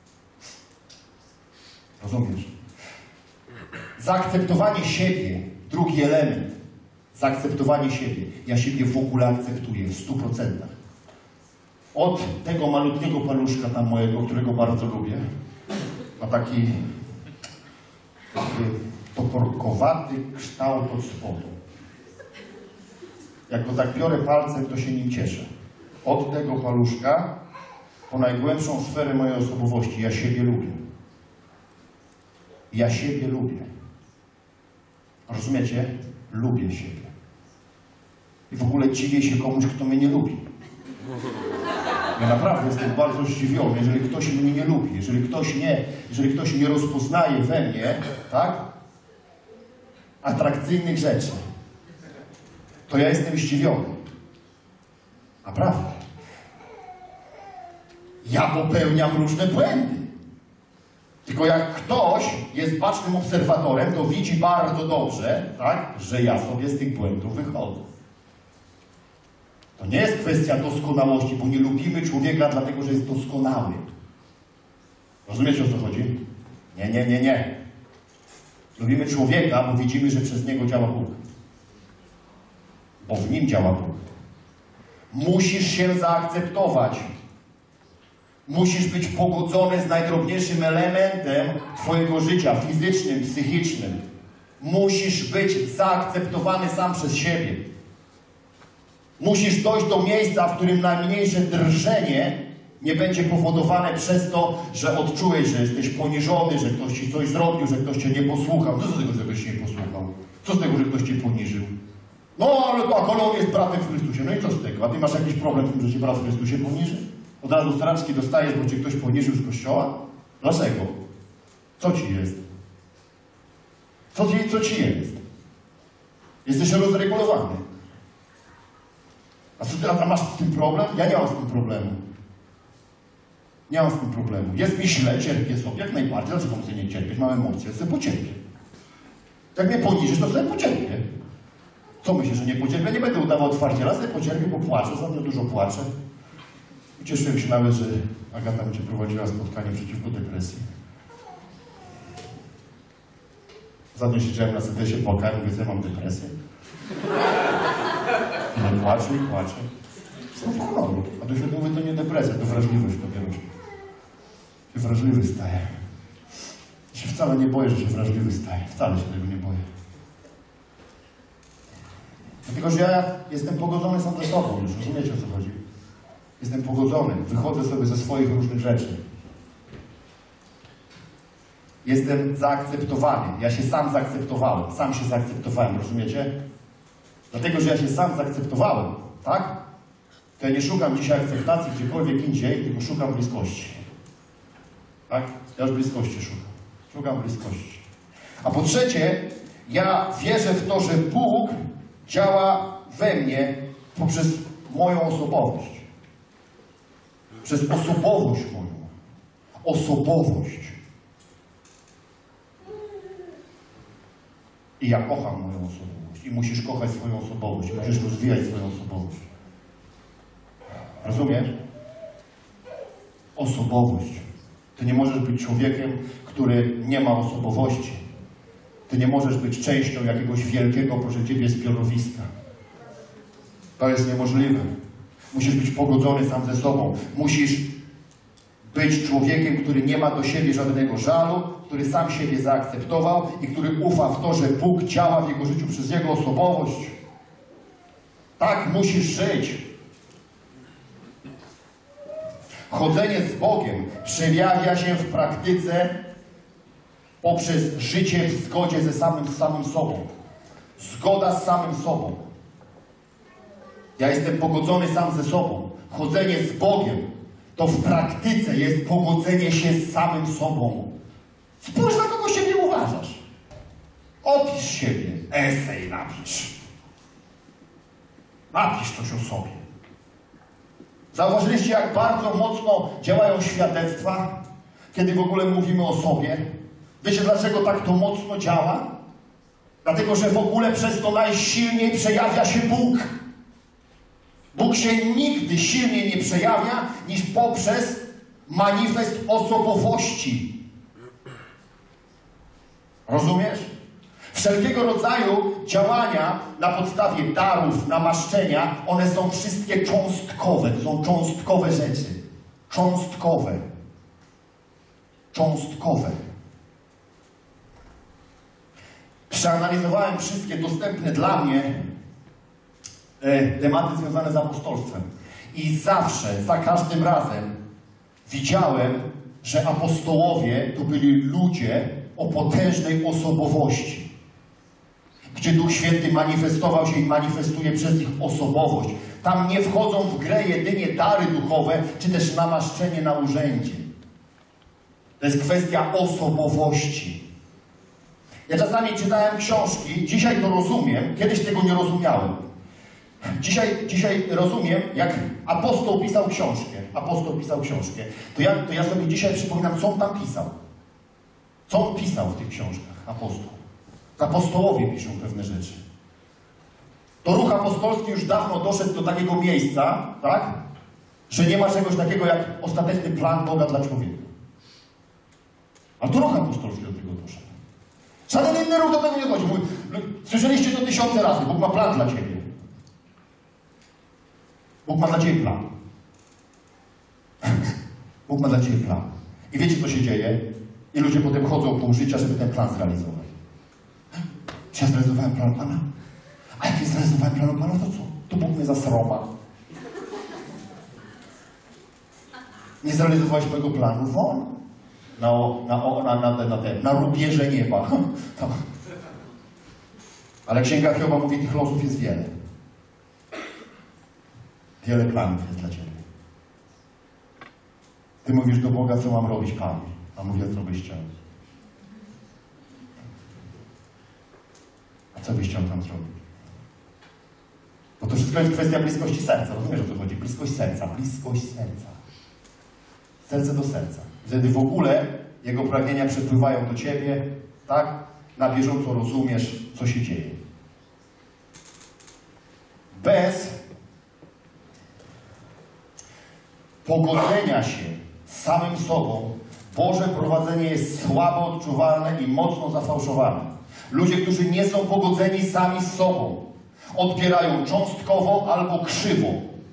Rozumiesz? Zaakceptowanie siebie, drugi element. Zaakceptowanie siebie. Ja siebie w ogóle akceptuję w 100%. Od tego malutkiego paluszka tam mojego, którego bardzo lubię, ma taki toporkowaty kształt od spodu. Jak go tak biorę palcem, to się nim cieszę. Od tego paluszka po najgłębszą sferę mojej osobowości. Ja siebie lubię. Ja siebie lubię. Rozumiecie? Lubię siebie. I w ogóle dziwię się komuś, kto mnie nie lubi. Ja naprawdę jestem bardzo zdziwiony, jeżeli ktoś mnie nie lubi, jeżeli ktoś nie rozpoznaje we mnie, tak? Atrakcyjnych rzeczy. To ja jestem zdziwiony. Naprawdę. Ja popełniam różne błędy. Tylko jak ktoś jest bacznym obserwatorem, to widzi bardzo dobrze, tak, że ja sobie z tych błędów wychodzę. To nie jest kwestia doskonałości, bo nie lubimy człowieka dlatego, że jest doskonały. Rozumiecie, o co chodzi? Nie. Lubimy człowieka, bo widzimy, że przez niego działa Bóg. Bo w nim działa Bóg. Musisz się zaakceptować. Musisz być pogodzony z najdrobniejszym elementem twojego życia, fizycznym, psychicznym. Musisz być zaakceptowany sam przez siebie. Musisz dojść do miejsca, w którym najmniejsze drżenie nie będzie powodowane przez to, że odczułeś, że jesteś poniżony, że ktoś ci coś zrobił, że ktoś cię nie posłuchał. Co z tego, że ktoś cię nie posłuchał? Co z tego, że ktoś cię poniżył? No, ale on jest bratem w Chrystusie. No i co z tego? A ty masz jakiś problem z tym, że cię brat w Chrystusie poniży? Od razu straczki dostajesz, bo cię ktoś poniżył z kościoła? Dlaczego? Co ci jest? Co ci jest? Jesteś rozregulowany. A masz z tym problem? Ja nie mam z tym problemu. Nie mam z tym problemu. Jest mi źle, cierpię sobie, jak najbardziej. Dlaczego muszę nie cierpieć? Mam emocje, sobie pocierpię. Jak mnie poniżysz, to sobie pocierpię. Co myślisz, że nie pocierpię? Nie będę udawał twardziela, sobie pocierpię, bo płaczę, za mnie dużo płaczę. Ucieszyłem się nawet, że Agata będzie prowadziła spotkanie przeciwko depresji. Ostatnio siedziałem na sedesie, płakałem, mówię, że ja mam depresję. I płaczę. Jestem w honoru. A to się mówi, to nie depresja, to wrażliwość dopiero. Się wrażliwy staje. Ja się wcale nie boję, że się wrażliwy staje. Wcale się tego nie boję. Dlatego, że ja jestem pogodzony sam ze sobą już. Rozumiecie, o co chodzi? Jestem pogodzony. Wychodzę sobie ze swoich różnych rzeczy. Jestem zaakceptowany. Ja się sam zaakceptowałem. Sam się zaakceptowałem. Rozumiecie? Dlatego, że ja się sam zaakceptowałem. Tak? To ja nie szukam dzisiaj akceptacji gdziekolwiek indziej, tylko szukam bliskości. Tak? Ja już bliskości szukam. Szukam bliskości. A po trzecie, ja wierzę w to, że Bóg działa we mnie poprzez moją osobowość. Przez osobowość moją. Osobowość. I ja kocham moją osobowość. I musisz kochać swoją osobowość. Musisz rozwijać swoją osobowość. Rozumiesz? Osobowość. Ty nie możesz być człowiekiem, który nie ma osobowości. Ty nie możesz być częścią jakiegoś wielkiego, proszę Ciebie, zbiorowiska. To jest niemożliwe. Musisz być pogodzony sam ze sobą. Musisz być człowiekiem, który nie ma do siebie żadnego żalu, który sam siebie zaakceptował i który ufa w to, że Bóg działa w jego życiu przez jego osobowość. Tak musisz żyć. Chodzenie z Bogiem przejawia się w praktyce poprzez życie w zgodzie ze samym sobą. Zgoda z samym sobą. Ja jestem pogodzony sam ze sobą. Chodzenie z Bogiem to w praktyce jest pogodzenie się z samym sobą. Spójrz, na kogo siebie uważasz. Opisz siebie. Esej napisz. Napisz coś o sobie. Zauważyliście, jak bardzo mocno działają świadectwa, kiedy w ogóle mówimy o sobie? Wiecie, dlaczego tak to mocno działa? Dlatego, że w ogóle przez to najsilniej przejawia się Bóg. Bóg się nigdy silniej nie przejawia niż poprzez manifest osobowości. Rozumiesz? Wszelkiego rodzaju działania na podstawie darów, namaszczenia, one są wszystkie cząstkowe. To są cząstkowe rzeczy. Cząstkowe. Cząstkowe. Przeanalizowałem wszystkie dostępne dla mnie tematy związane z apostolstwem. I zawsze, za każdym razem widziałem, że apostołowie to byli ludzie o potężnej osobowości. Gdzie Duch Święty manifestował się i manifestuje przez ich osobowość. Tam nie wchodzą w grę jedynie dary duchowe, czy też namaszczenie na urzędzie. To jest kwestia osobowości. Ja czasami czytałem książki, dzisiaj to rozumiem, kiedyś tego nie rozumiałem. Dzisiaj rozumiem, jak apostoł pisał książkę. To ja sobie dzisiaj przypominam, co on tam pisał. Co on pisał w tych książkach, apostoł. Apostołowie piszą pewne rzeczy. To ruch apostolski już dawno doszedł do takiego miejsca, tak? Że nie ma czegoś takiego jak ostateczny plan Boga dla człowieka. Ale to ruch apostolski do tego doszedł. Żaden inny ruch do tego nie chodzi. Słyszeliście to 1000 razy. Bóg ma plan dla ciebie. Bóg ma dla ciebie plan. Bóg ma dla ciebie plan. I wiecie, co się dzieje? I ludzie potem chodzą pół życia, żeby ten plan zrealizować. Czy ja zrealizowałem plan Pana? A jak nie zrealizowałem planu Pana, to co? To Bóg mnie zasroma. Nie zrealizowałeś mojego planu? Won. Na rubieże nieba. Ale Księga Hioba mówi, tych losów jest wiele. Wiele planów jest dla ciebie. Ty mówisz do Boga, co mam robić, Panie. A mówię, co byś chciał. A co byś chciał tam zrobić? Bo to wszystko jest kwestia bliskości serca. Rozumiesz, o co chodzi? Bliskość serca. Bliskość serca. Serce do serca. Wtedy w ogóle Jego pragnienia przepływają do ciebie, tak? Na bieżąco rozumiesz, co się dzieje. Bez pogodzenia się z samym sobą Boże prowadzenie jest słabo odczuwalne i mocno zafałszowane. Ludzie, którzy nie są pogodzeni sami z sobą, odbierają cząstkowo albo krzywo.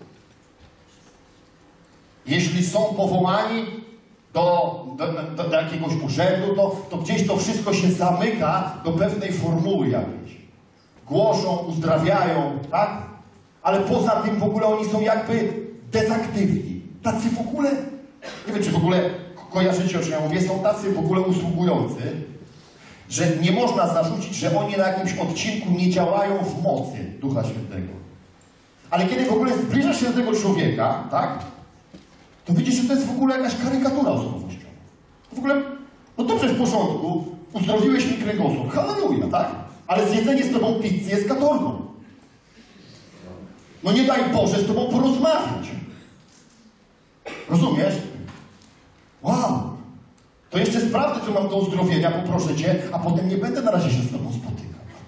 Jeśli są powołani do jakiegoś urzędu, to gdzieś to wszystko się zamyka do pewnej formuły jakiejś. Głoszą, uzdrawiają, tak? Ale poza tym w ogóle oni są jakby dezaktywni. Tacy w ogóle, nie wiem, czy w ogóle kojarzycie, o czym ja mówię, są tacy w ogóle usługujący, że nie można zarzucić, że oni na jakimś odcinku nie działają w mocy Ducha Świętego. Ale kiedy w ogóle zbliżasz się do tego człowieka, tak? To widzisz, że to jest w ogóle jakaś karykatura osobowościowa. To w ogóle, no dobrze, w porządku, uzdrowiłeś mi kręgosłup, halleluja, tak? Ale zjedzenie z tobą pizzy jest katorgą. No nie daj Boże z tobą porozmawiać. Rozumiesz? Wow! To jeszcze sprawdzę, co mam do uzdrowienia, poproszę cię, a potem nie będę na razie się z tobą spotykał.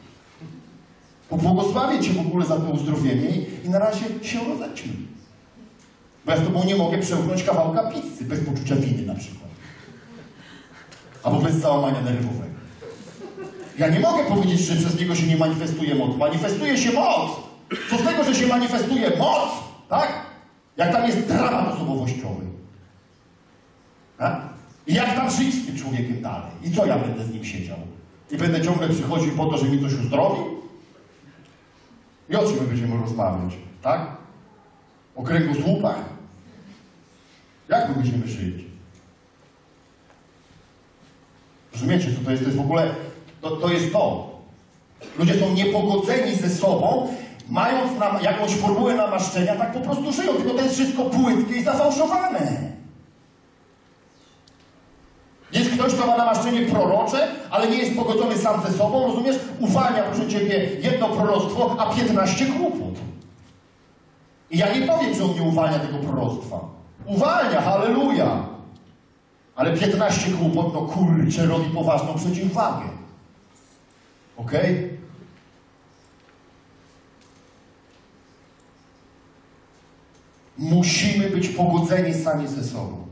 Pobłogosławię Cię w ogóle za to uzdrowienie i na razie się rozejdźmy. Bo ja z Tobą nie mogę przełknąć kawałka pizzy bez poczucia winy na przykład. Albo bez załamania nerwowego. Ja nie mogę powiedzieć, że przez niego się nie manifestuje moc. Manifestuje się moc! Co z tego, że się manifestuje moc? Tak? Jak tam jest dramat osobowościowy. Tak? I jak tam żyć z tym człowiekiem dalej? I co ja będę z nim siedział? I będę ciągle przychodził po to, że mi coś uzdrowił? I o czym my będziemy rozmawiać? Tak? O kręgosłupach? Jak my będziemy żyć? Rozumiecie, co to jest? To jest w ogóle... To jest to. Ludzie są niepogodzeni ze sobą, mając jakąś formułę namaszczenia, tak po prostu żyją. Tylko to jest wszystko płytkie i zafałszowane. Jest ktoś, kto ma namaszczenie prorocze, ale nie jest pogodzony sam ze sobą, rozumiesz? Uwalnia, proszę Ciebie, jedno proroctwo, a 15 kłopot. I ja nie powiem, że on nie uwalnia tego proroctwa. Uwalnia, halleluja! Ale 15 kłopot, no kurczę, robi poważną przeciwwagę. Okej? Musimy być pogodzeni sami ze sobą.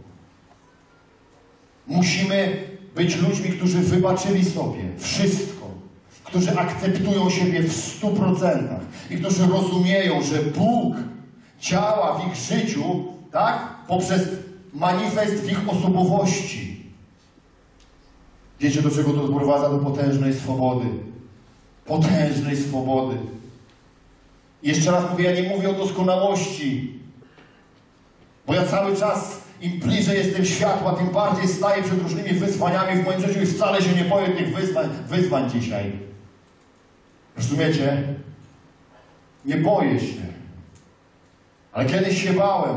Musimy być ludźmi, którzy wybaczyli sobie wszystko, którzy akceptują siebie w 100% i którzy rozumieją, że Bóg działa w ich życiu, tak? Poprzez manifest w ich osobowości. Wiecie, do czego to doprowadza? Do potężnej swobody. Potężnej swobody. I jeszcze raz mówię, ja nie mówię o doskonałości. Bo ja cały czas, im bliżej jestem światła, tym bardziej staję przed różnymi wyzwaniami w moim życiu i wcale się nie boję tych wyzwań dzisiaj. Rozumiecie? Nie boję się. Ale kiedyś się bałem.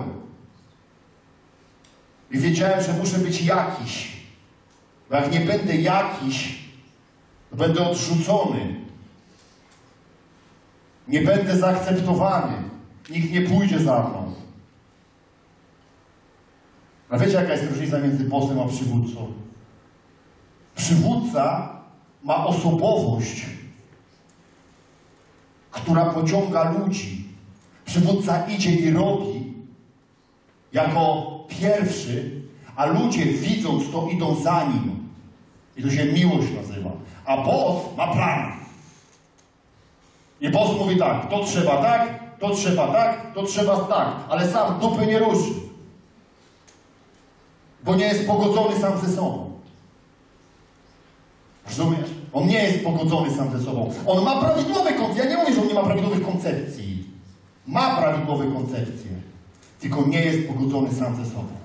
I wiedziałem, że muszę być jakiś. Bo jak nie będę jakiś, to będę odrzucony. Nie będę zaakceptowany. Nikt nie pójdzie za mną. A wiecie, jaka jest różnica między posłem a przywódcą? Przywódca ma osobowość, która pociąga ludzi. Przywódca idzie i robi jako pierwszy, a ludzie, widząc to, idą za nim. I to się miłość nazywa. A boss ma plan. I boss mówi tak, to trzeba tak, to trzeba tak, to trzeba tak, ale sam dupy nie ruszy. Bo nie jest pogodzony sam ze sobą. Rozumiesz? On nie jest pogodzony sam ze sobą. On ma prawidłowe koncepcje. Ja nie mówię, że on nie ma prawidłowych koncepcji. Ma prawidłowe koncepcje. Tylko nie jest pogodzony sam ze sobą.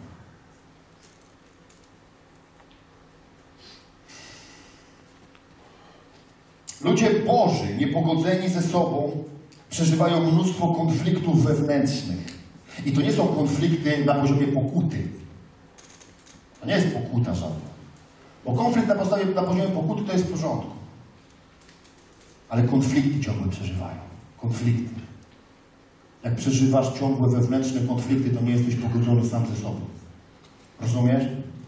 Ludzie Boży, niepogodzeni ze sobą, przeżywają mnóstwo konfliktów wewnętrznych. I to nie są konflikty na poziomie pokuty. To nie jest pokuta żadna. Bo konflikt na poziomie pokuty to jest w porządku. Ale konflikty ciągle przeżywają. Konflikty. Jak przeżywasz ciągłe wewnętrzne konflikty, to nie jesteś pogodzony sam ze sobą. Rozumiesz?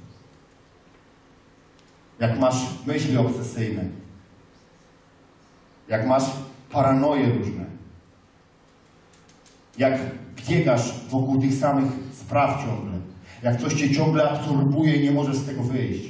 Jak masz myśli obsesyjne, jak masz paranoje różne, jak biegasz wokół tych samych spraw ciągle, jak coś cię ciągle absorbuje i nie możesz z tego wyjść,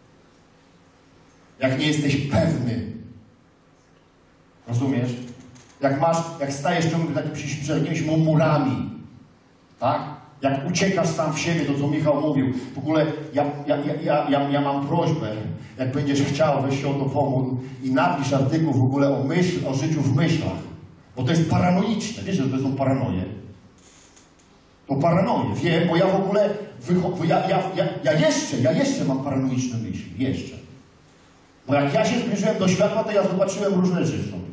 jak nie jesteś pewny, rozumiesz? Jak stajesz ciągle przed jakimiś murami, tak? Jak uciekasz sam w siebie, to co Michał mówił. W ogóle ja mam prośbę, jak będziesz chciał, weź się o to pomóc i napisz artykuł w ogóle o życiu w myślach. Bo to jest paranoiczne. Wiecie, że to są paranoje? To paranoje. Wiem, bo ja w ogóle ja jeszcze mam paranoiczne myśli. Jeszcze. Bo jak ja się zbliżyłem do światła, to ja zobaczyłem różne rzeczy sobie.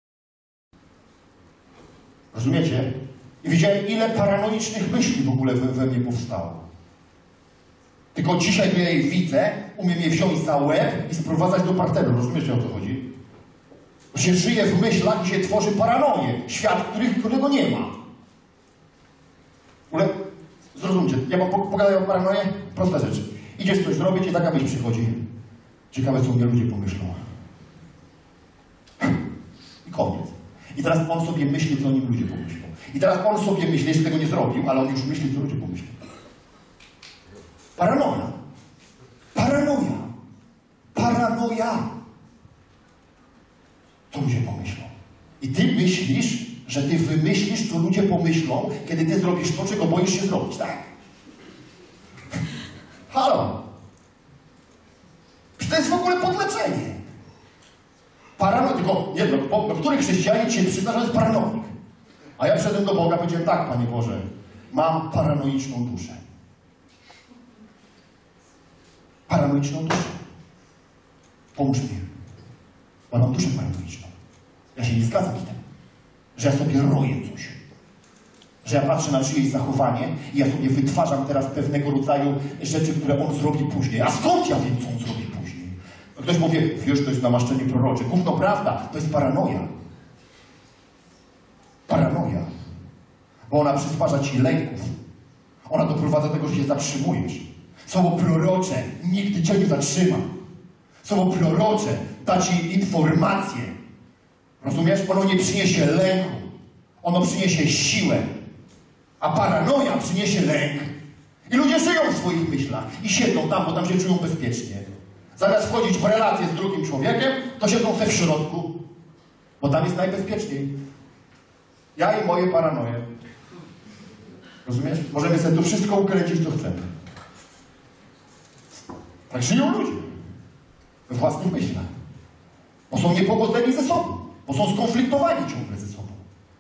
Rozumiecie? I widziałem, ile paranoicznych myśli w ogóle we mnie powstało. Tylko dzisiaj, gdy ja je widzę, umiem je wziąć za łeb i sprowadzać do parteru. Rozumiecie, o co chodzi? Bo się żyje w myślach i się tworzy paranoję. Świat, którego nie ma. W ogóle, zrozumcie, ja wam pogadam o paranoję? Prosta rzecz. Idziesz coś zrobić i taka myśl przychodzi. Ciekawe, co mnie ludzie pomyślą. I koniec. I teraz on sobie myśli, co o nim ludzie pomyślą. I teraz on sobie myśli, jeszcze tego nie zrobił, ale on już myśli, co ludzie pomyślą. Paranoja. Paranoja. Paranoja. Co ludzie pomyślą? I ty myślisz, że ty wymyślisz, co ludzie pomyślą, kiedy ty zrobisz to, czego boisz się zrobić, tak? Halo? To jest w ogóle podleczenie. Paranoik, tylko jedno, który chrześcijanin się przyzna, że jest paranoik? A ja przyszedłem do Boga i powiedziałem, tak, Panie Boże, mam paranoiczną duszę. Paranoiczną duszę. Pomóż mi. Bo mam duszę paranoiczną. Ja się nie zgadzam z tym, że ja sobie roję coś. Że ja patrzę na czyjeś zachowanie i ja sobie wytwarzam teraz pewnego rodzaju rzeczy, które on zrobi później. A skąd ja wiem, co on zrobi później? Ktoś powie, wiesz, to jest namaszczenie prorocze. Gówno prawda, to jest paranoja. Paranoja. Bo ona przysparza ci lęków. Ona doprowadza do tego, że się zatrzymujesz. Słowo prorocze nigdy cię nie zatrzyma. Słowo prorocze da ci informację. Rozumiesz? Ono nie przyniesie lęku. Ono przyniesie siłę. A paranoja przyniesie lęk. I ludzie żyją w swoich myślach. I siedzą tam, bo tam się czują bezpiecznie. Zamiast wchodzić w relację z drugim człowiekiem, to siedzą w środku. Bo tam jest najbezpieczniej. Ja i moje paranoje. Rozumiesz? Możemy sobie tu wszystko ukręcić, co chcemy. Tak żyją ludzie. We własnych myślach. Bo są niepogodzeni ze sobą. Bo są skonfliktowani ciągle ze sobą.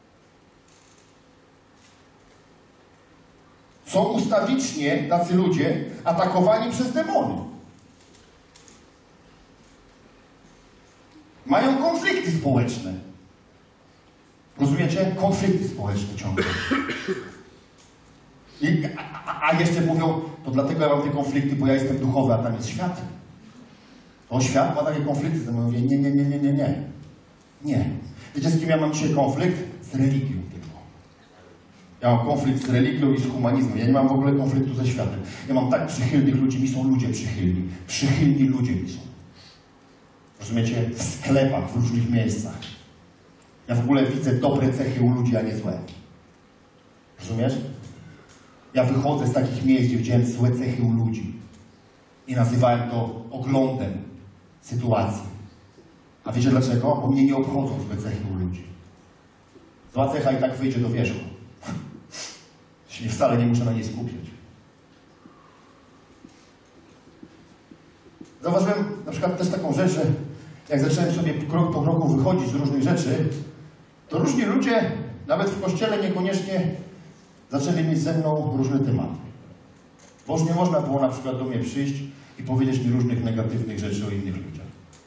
Są ustawicznie tacy ludzie atakowani przez demony. Mają konflikty społeczne. Rozumiecie? Konflikty społeczne ciągle. A jeszcze mówią, to dlatego ja mam te konflikty, bo ja jestem duchowy, a tam jest świat. To świat ma takie konflikty. Ja mówię, nie. Nie. Wiecie, z kim ja mam dzisiaj konflikt? Z religią tylko. Ja mam konflikt z religią i z humanizmem. Ja nie mam w ogóle konfliktu ze światem. Ja mam tak przychylnych ludzi. Mi są ludzie przychylni. Przychylni ludzie mi są. Rozumiecie? W sklepach, w różnych miejscach. Ja w ogóle widzę dobre cechy u ludzi, a nie złe. Rozumiesz? Ja wychodzę z takich miejsc, gdzie widziałem złe cechy u ludzi. I nazywałem to oglądem sytuacji. A wiecie dlaczego? Bo mnie nie obchodzą złe cechy u ludzi. Zła cecha i tak wyjdzie do wierzchu. Jeśli wcale nie muszę na niej skupiać. Zauważyłem na przykład też taką rzecz, że jak zacząłem sobie krok po kroku wychodzić z różnych rzeczy, to różni ludzie, nawet w kościele niekoniecznie zaczęli mieć ze mną różne tematy. Bo już nie można było na przykład do mnie przyjść i powiedzieć mi różnych negatywnych rzeczy o innych ludziach.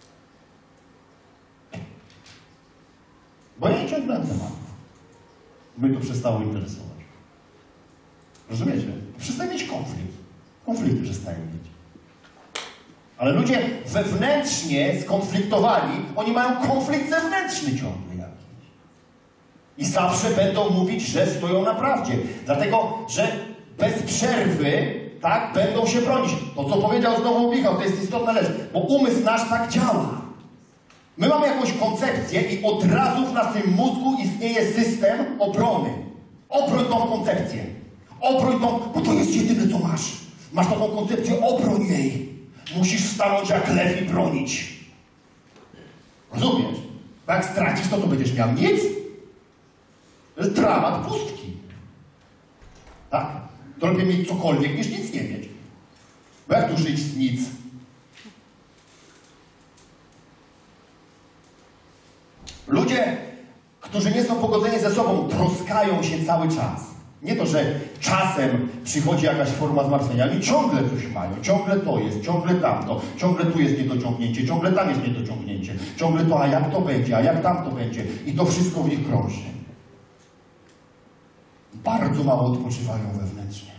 Bo ja nie ciągnąłem tematów. Mnie to przestało interesować. Rozumiecie? Przestaje mieć konflikt. Konflikty przestają mieć. Ale ludzie wewnętrznie skonfliktowani, oni mają konflikt zewnętrzny ciągle jakiś. I zawsze będą mówić, że stoją na prawdzie. Dlatego, że bez przerwy, tak, będą się bronić. To, co powiedział znowu Michał, to jest istotna rzecz. Bo umysł nasz tak działa. My mamy jakąś koncepcję i od razu w naszym mózgu istnieje system obrony. Obroń tą koncepcję. Obroń tą, bo to jest jedyne, co masz. Masz taką koncepcję, obroń jej. Musisz stanąć jak lew i bronić. Rozumiesz? Bo jak stracisz, to będziesz miał nic. To jest dramat pustki. Tak? To lepiej mieć cokolwiek, niż nic nie mieć. Bo jak tu żyć z nic? Ludzie, którzy nie są pogodzeni ze sobą, troskają się cały czas. Nie to, że czasem przychodzi jakaś forma zmartwienia, oni ciągle coś mają, ciągle to jest, ciągle tamto, ciągle tu jest niedociągnięcie, ciągle tam jest niedociągnięcie, ciągle to, a jak to będzie, a jak tam to będzie. I to wszystko w nich krąży. Bardzo mało odpoczywają wewnętrznie.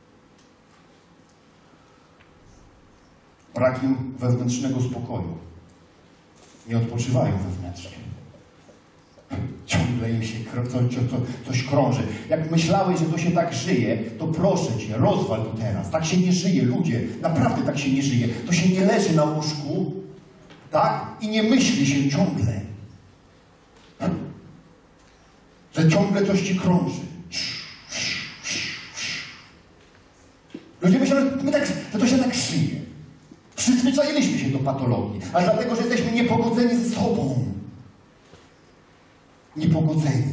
Brak im wewnętrznego spokoju. Nie odpoczywają wewnętrznie. Ciągle im się coś krąży. Jak myślałeś, że to się tak żyje, to proszę Cię, rozwal to teraz. Tak się nie żyje, ludzie. Naprawdę tak się nie żyje. To się nie leży na łóżku, tak? I nie myśli się ciągle. Że ciągle coś ci krąży. Ludzie myślą, że to się tak szyje. Przyzwyczailiśmy się do patologii, ale dlatego, że jesteśmy niepogodzeni ze sobą. Niepogodzeni.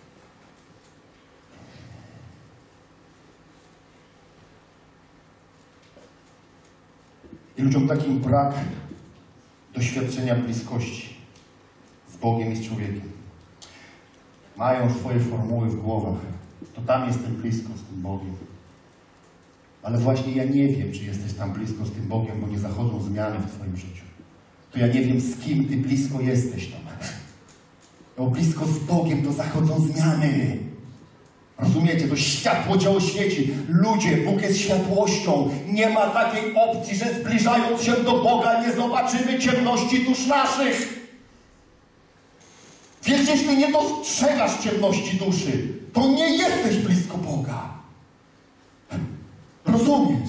I ludziom takim brak doświadczenia bliskości z Bogiem i z człowiekiem. Mają swoje formuły w głowach. To tam jestem blisko z tym Bogiem. Ale właśnie ja nie wiem, czy jesteś tam blisko z tym Bogiem, bo nie zachodzą zmiany w twoim życiu. To ja nie wiem, z kim ty blisko jesteś tam. Bo blisko z Bogiem to zachodzą zmiany. Rozumiecie? To światło cię oświeci. Ludzie, Bóg jest światłością. Nie ma takiej opcji, że zbliżając się do Boga nie zobaczymy ciemności dusz naszych. Więc jeśli nie dostrzegasz ciemności duszy, to nie jesteś blisko Boga. Rozumiesz?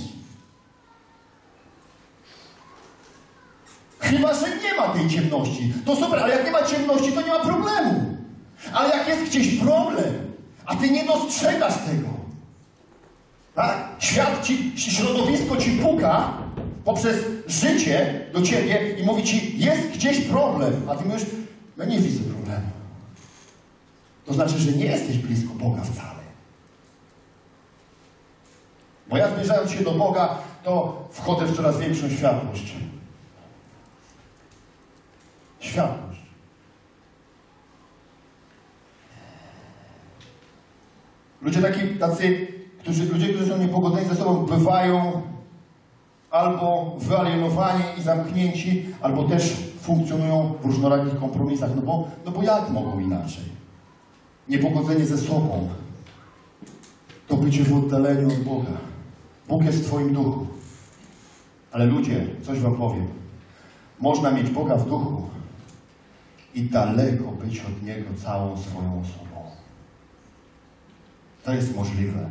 Chyba że nie ma tej ciemności. To super, ale jak nie ma ciemności, to nie ma problemu. Ale jak jest gdzieś problem, a ty nie dostrzegasz tego, tak? Świat ci, środowisko ci puka poprzez życie do ciebie i mówi ci, jest gdzieś problem, a ty mówisz, no nie widzę problemu. To znaczy, że nie jesteś blisko Boga wcale. Bo ja zbliżając się do Boga, to wchodzę w coraz większą światłość. Światłość. Ludzie którzy są niepogodzeni ze sobą, bywają albo wyalienowani i zamknięci, albo też funkcjonują w różnorakich kompromisach. No bo jak mogą inaczej? Niepogodzenie ze sobą to bycie w oddaleniu od Boga. Bóg jest w twoim duchu. Ale ludzie, coś wam powiem. Można mieć Boga w duchu i daleko być od Niego całą swoją osobą. To jest możliwe.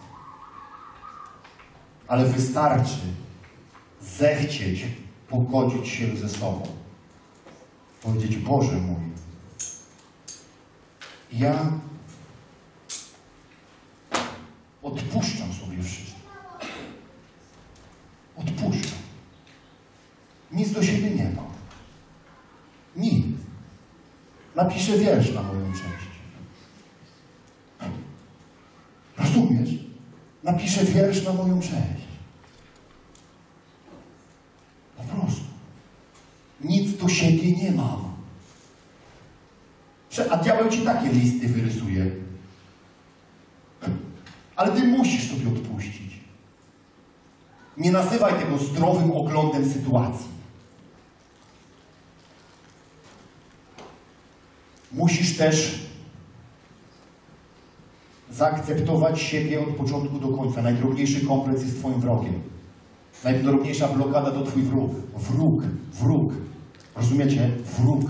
Ale wystarczy zechcieć pogodzić się ze sobą. Powiedzieć, Boże mój, ja odpuszczam sobie wszystko. Odpuszczam. Nic do siebie nie mam. Nic. Napiszę wiersz na moją cześć. Rozumiesz? Napiszę wiersz na moją cześć. Po prostu. Nic do siebie nie mam. A diabeł ci takie listy wyrysuje. Ale ty musisz sobie odpuścić. Nie nazywaj tego zdrowym oglądem sytuacji. Musisz też zaakceptować siebie od początku do końca. Najdrobniejszy kompleks jest twoim wrogiem. Najdrobniejsza blokada to twój wróg. Wróg. Rozumiecie? Wróg.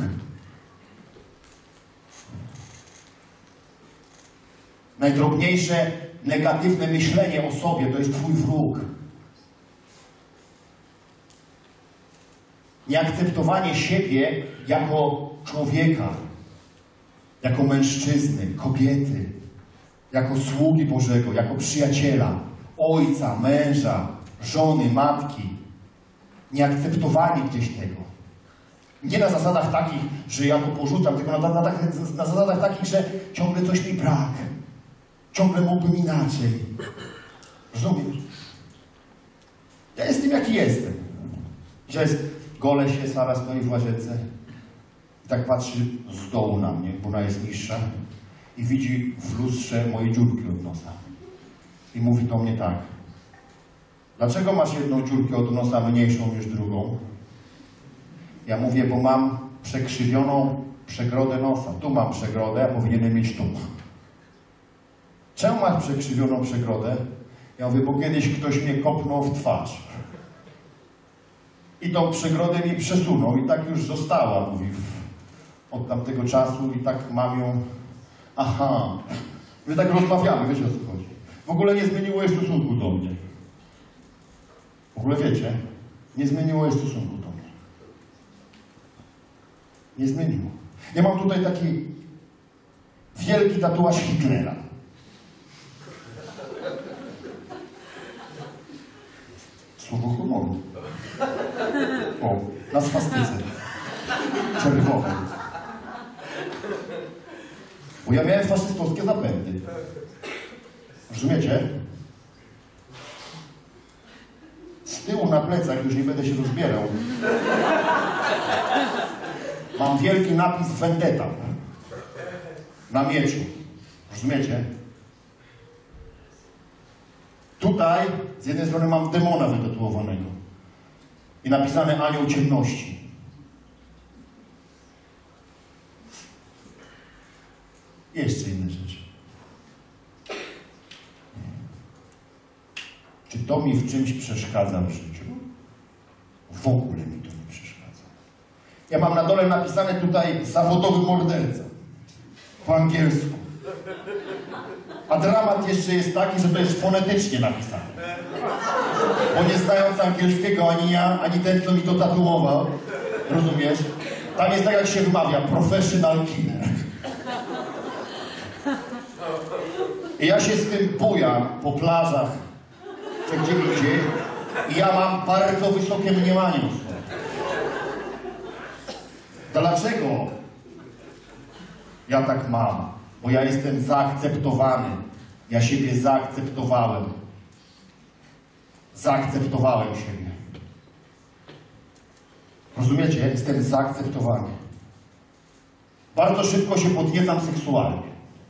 Najdrobniejsze negatywne myślenie o sobie to jest twój wróg. Nieakceptowanie siebie jako człowieka, jako mężczyzny, kobiety, jako sługi Bożego, jako przyjaciela, ojca, męża, żony, matki. Nieakceptowanie gdzieś tego. Nie na zasadach takich, że ja to porzucam, tylko na zasadach takich, że ciągle coś mi brak. Ciągle mógłbym inaczej. Rozumiesz? Ja jestem jaki jestem. Że gole się, Sara stoi w łazience i tak patrzy z dołu na mnie, bo ona jest niższa i widzi w lustrze moje dziurki od nosa. I mówi do mnie tak. Dlaczego masz jedną dziurkę od nosa mniejszą niż drugą? Ja mówię, bo mam przekrzywioną przegrodę nosa. Tu mam przegrodę, a powinienem mieć tu. Czemu masz przekrzywioną przegrodę? Ja mówię, bo kiedyś ktoś mnie kopnął w twarz. I tą przegrodę mi przesunął i tak już została, mówi, od tamtego czasu i tak mam ją... Aha. My tak rozmawiamy, wiecie o co chodzi. W ogóle nie zmieniło jej stosunku do mnie. W ogóle wiecie? Nie zmieniło jej stosunku do mnie. Nie zmieniło. Ja mam tutaj taki wielki tatuaż Hitlera. Słowo humoru. O, na swastyce. Czerwonej. Bo ja miałem faszystowskie zapędy. Rozumiecie? Z tyłu na plecach, już nie będę się rozbierał, mam wielki napis Vendetta na mieczu. Rozumiecie? Tutaj z jednej strony mam demona wytatuowanego i napisane Anioł Ciemności. Jeszcze inne rzeczy. Czy to mi w czymś przeszkadza w życiu? W ogóle mi to nie przeszkadza. Ja mam na dole napisane tutaj zawodowy morderca. Po angielsku. A dramat jeszcze jest taki, że to jest fonetycznie napisane. Bo nie znając angielskiego ani ja, ani ten, co mi to tatuował, rozumiesz? Tam jest tak, jak się wymawia, professional killer. I ja się z tym bujam po plażach, czy gdzie indziej, i ja mam bardzo wysokie mniemanie o sobie. Dlaczego ja tak mam? Bo ja jestem zaakceptowany. Ja siebie zaakceptowałem. Zaakceptowałem siebie. Rozumiecie? Jestem zaakceptowany. Bardzo szybko się podniecam seksualnie.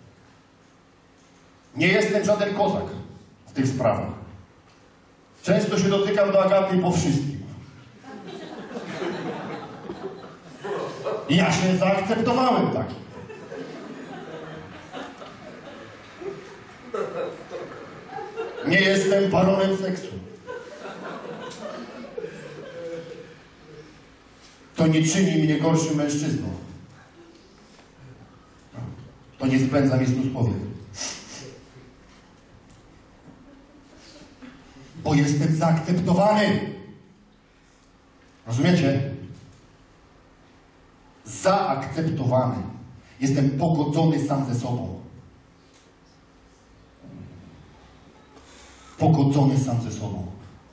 Nie jestem żaden kozak w tych sprawach. Często się dotykam do Agaty po wszystkim. I ja się zaakceptowałem taki. Nie jestem baronem seksu. To nie czyni mnie gorszym mężczyzną. To nie spędza mi snów powiek. Bo jestem zaakceptowany. Rozumiecie? Zaakceptowany. Jestem pogodzony sam ze sobą. Pogodzony sam ze sobą.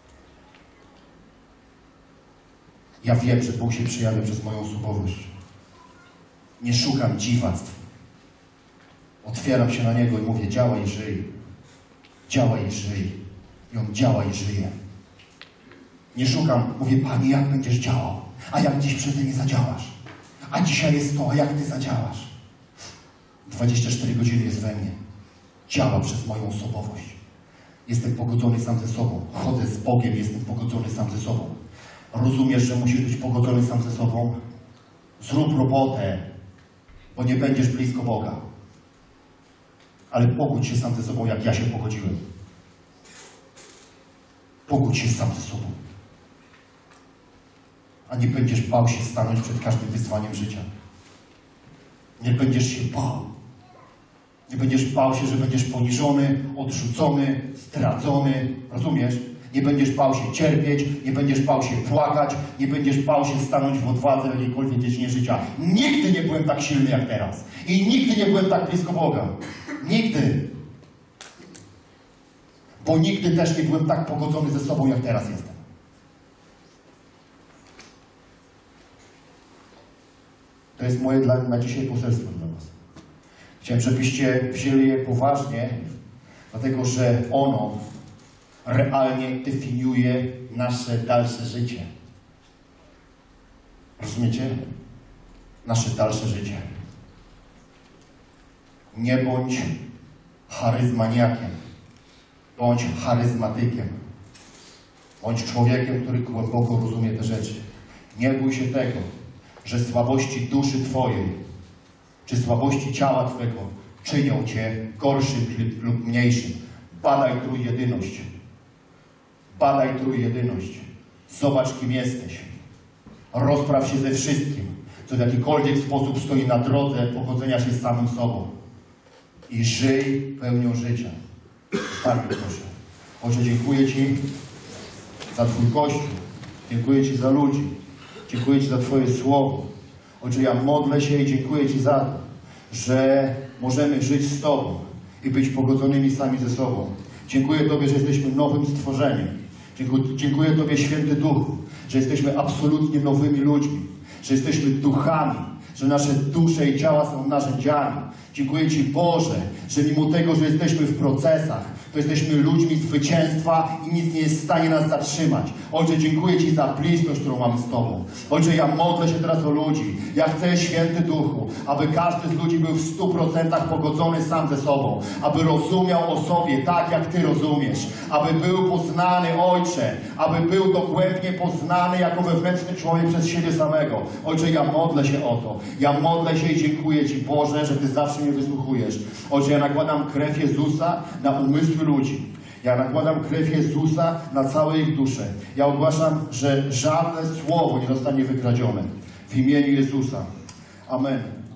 Ja wiem, że Bóg się przejawia przez moją osobowość. Nie szukam dziwactw. Otwieram się na Niego i mówię, działaj i żyj. Działaj i żyj. I On działa i żyje. Nie szukam, mówię, Panie, jak będziesz działał? A jak dziś przeze mnie zadziałasz? A dzisiaj jest to, a jak Ty zadziałasz? 24 godziny jest we mnie. Działa przez moją osobowość. Jestem pogodzony sam ze sobą. Chodzę z Bogiem, jestem pogodzony sam ze sobą. Rozumiesz, że musisz być pogodzony sam ze sobą? Zrób robotę, bo nie będziesz blisko Boga. Ale pogódź się sam ze sobą, jak ja się pogodziłem. Pogódź się sam ze sobą. A nie będziesz bał się stanąć przed każdym wyzwaniem życia. Nie będziesz się bał. Nie będziesz bał się, że będziesz poniżony, odrzucony, zdradzony. Rozumiesz? Nie będziesz bał się cierpieć, nie będziesz bał się płakać, nie będziesz bał się stanąć w odwadze w jakiejkolwiek dziedzinie życia. Nigdy nie byłem tak silny jak teraz. I nigdy nie byłem tak blisko Boga. Nigdy. Bo nigdy też nie byłem tak pogodzony ze sobą, jak teraz jestem. To jest moje na dzisiaj poselstwo dla Was. Chciałem, żebyście wzięli je poważnie, dlatego że ono realnie definiuje nasze dalsze życie. Rozumiecie? Nasze dalsze życie. Nie bądź charyzmaniakiem. Bądź charyzmatykiem. Bądź człowiekiem, który głęboko rozumie te rzeczy. Nie bój się tego, że słabości duszy Twojej, czy słabości ciała Twego czynią Cię gorszym lub mniejszym. Badaj trójjedyność. Badaj trójjedyność. Zobacz, kim jesteś. Rozpraw się ze wszystkim, co w jakikolwiek sposób stoi na drodze pogodzenia się z samym sobą. I żyj pełnią życia. Stań, proszę. Ojcze, dziękuję Ci za Twój Kościół. Dziękuję Ci za ludzi. Dziękuję Ci za Twoje słowo. Ojcze, ja modlę się i dziękuję Ci za to, że możemy żyć z Tobą i być pogodzonymi sami ze sobą. Dziękuję Tobie, że jesteśmy nowym stworzeniem. Dziękuję Tobie, Święty Duchu, że jesteśmy absolutnie nowymi ludźmi, że jesteśmy duchami, że nasze dusze i ciała są narzędziami. Dziękuję Ci, Boże, że mimo tego, że jesteśmy w procesach, to jesteśmy ludźmi zwycięstwa i nic nie jest w stanie nas zatrzymać. Ojcze, dziękuję Ci za bliskość, którą mamy z Tobą. Ojcze, ja modlę się teraz o ludzi. Ja chcę, Święty Duchu, aby każdy z ludzi był w 100% pogodzony sam ze sobą. Aby rozumiał o sobie tak, jak Ty rozumiesz. Aby był poznany, Ojcze. Aby był dogłębnie poznany jako wewnętrzny człowiek przez siebie samego. Ojcze, ja modlę się o to. Ja modlę się i dziękuję Ci, Boże, że Ty zawsze mnie wysłuchujesz. Ojcze, ja nakładam krew Jezusa na umysły ludzi. Ja nakładam krew Jezusa na całe ich dusze. Ja ogłaszam, że żadne słowo nie zostanie wykradzione. W imieniu Jezusa. Amen.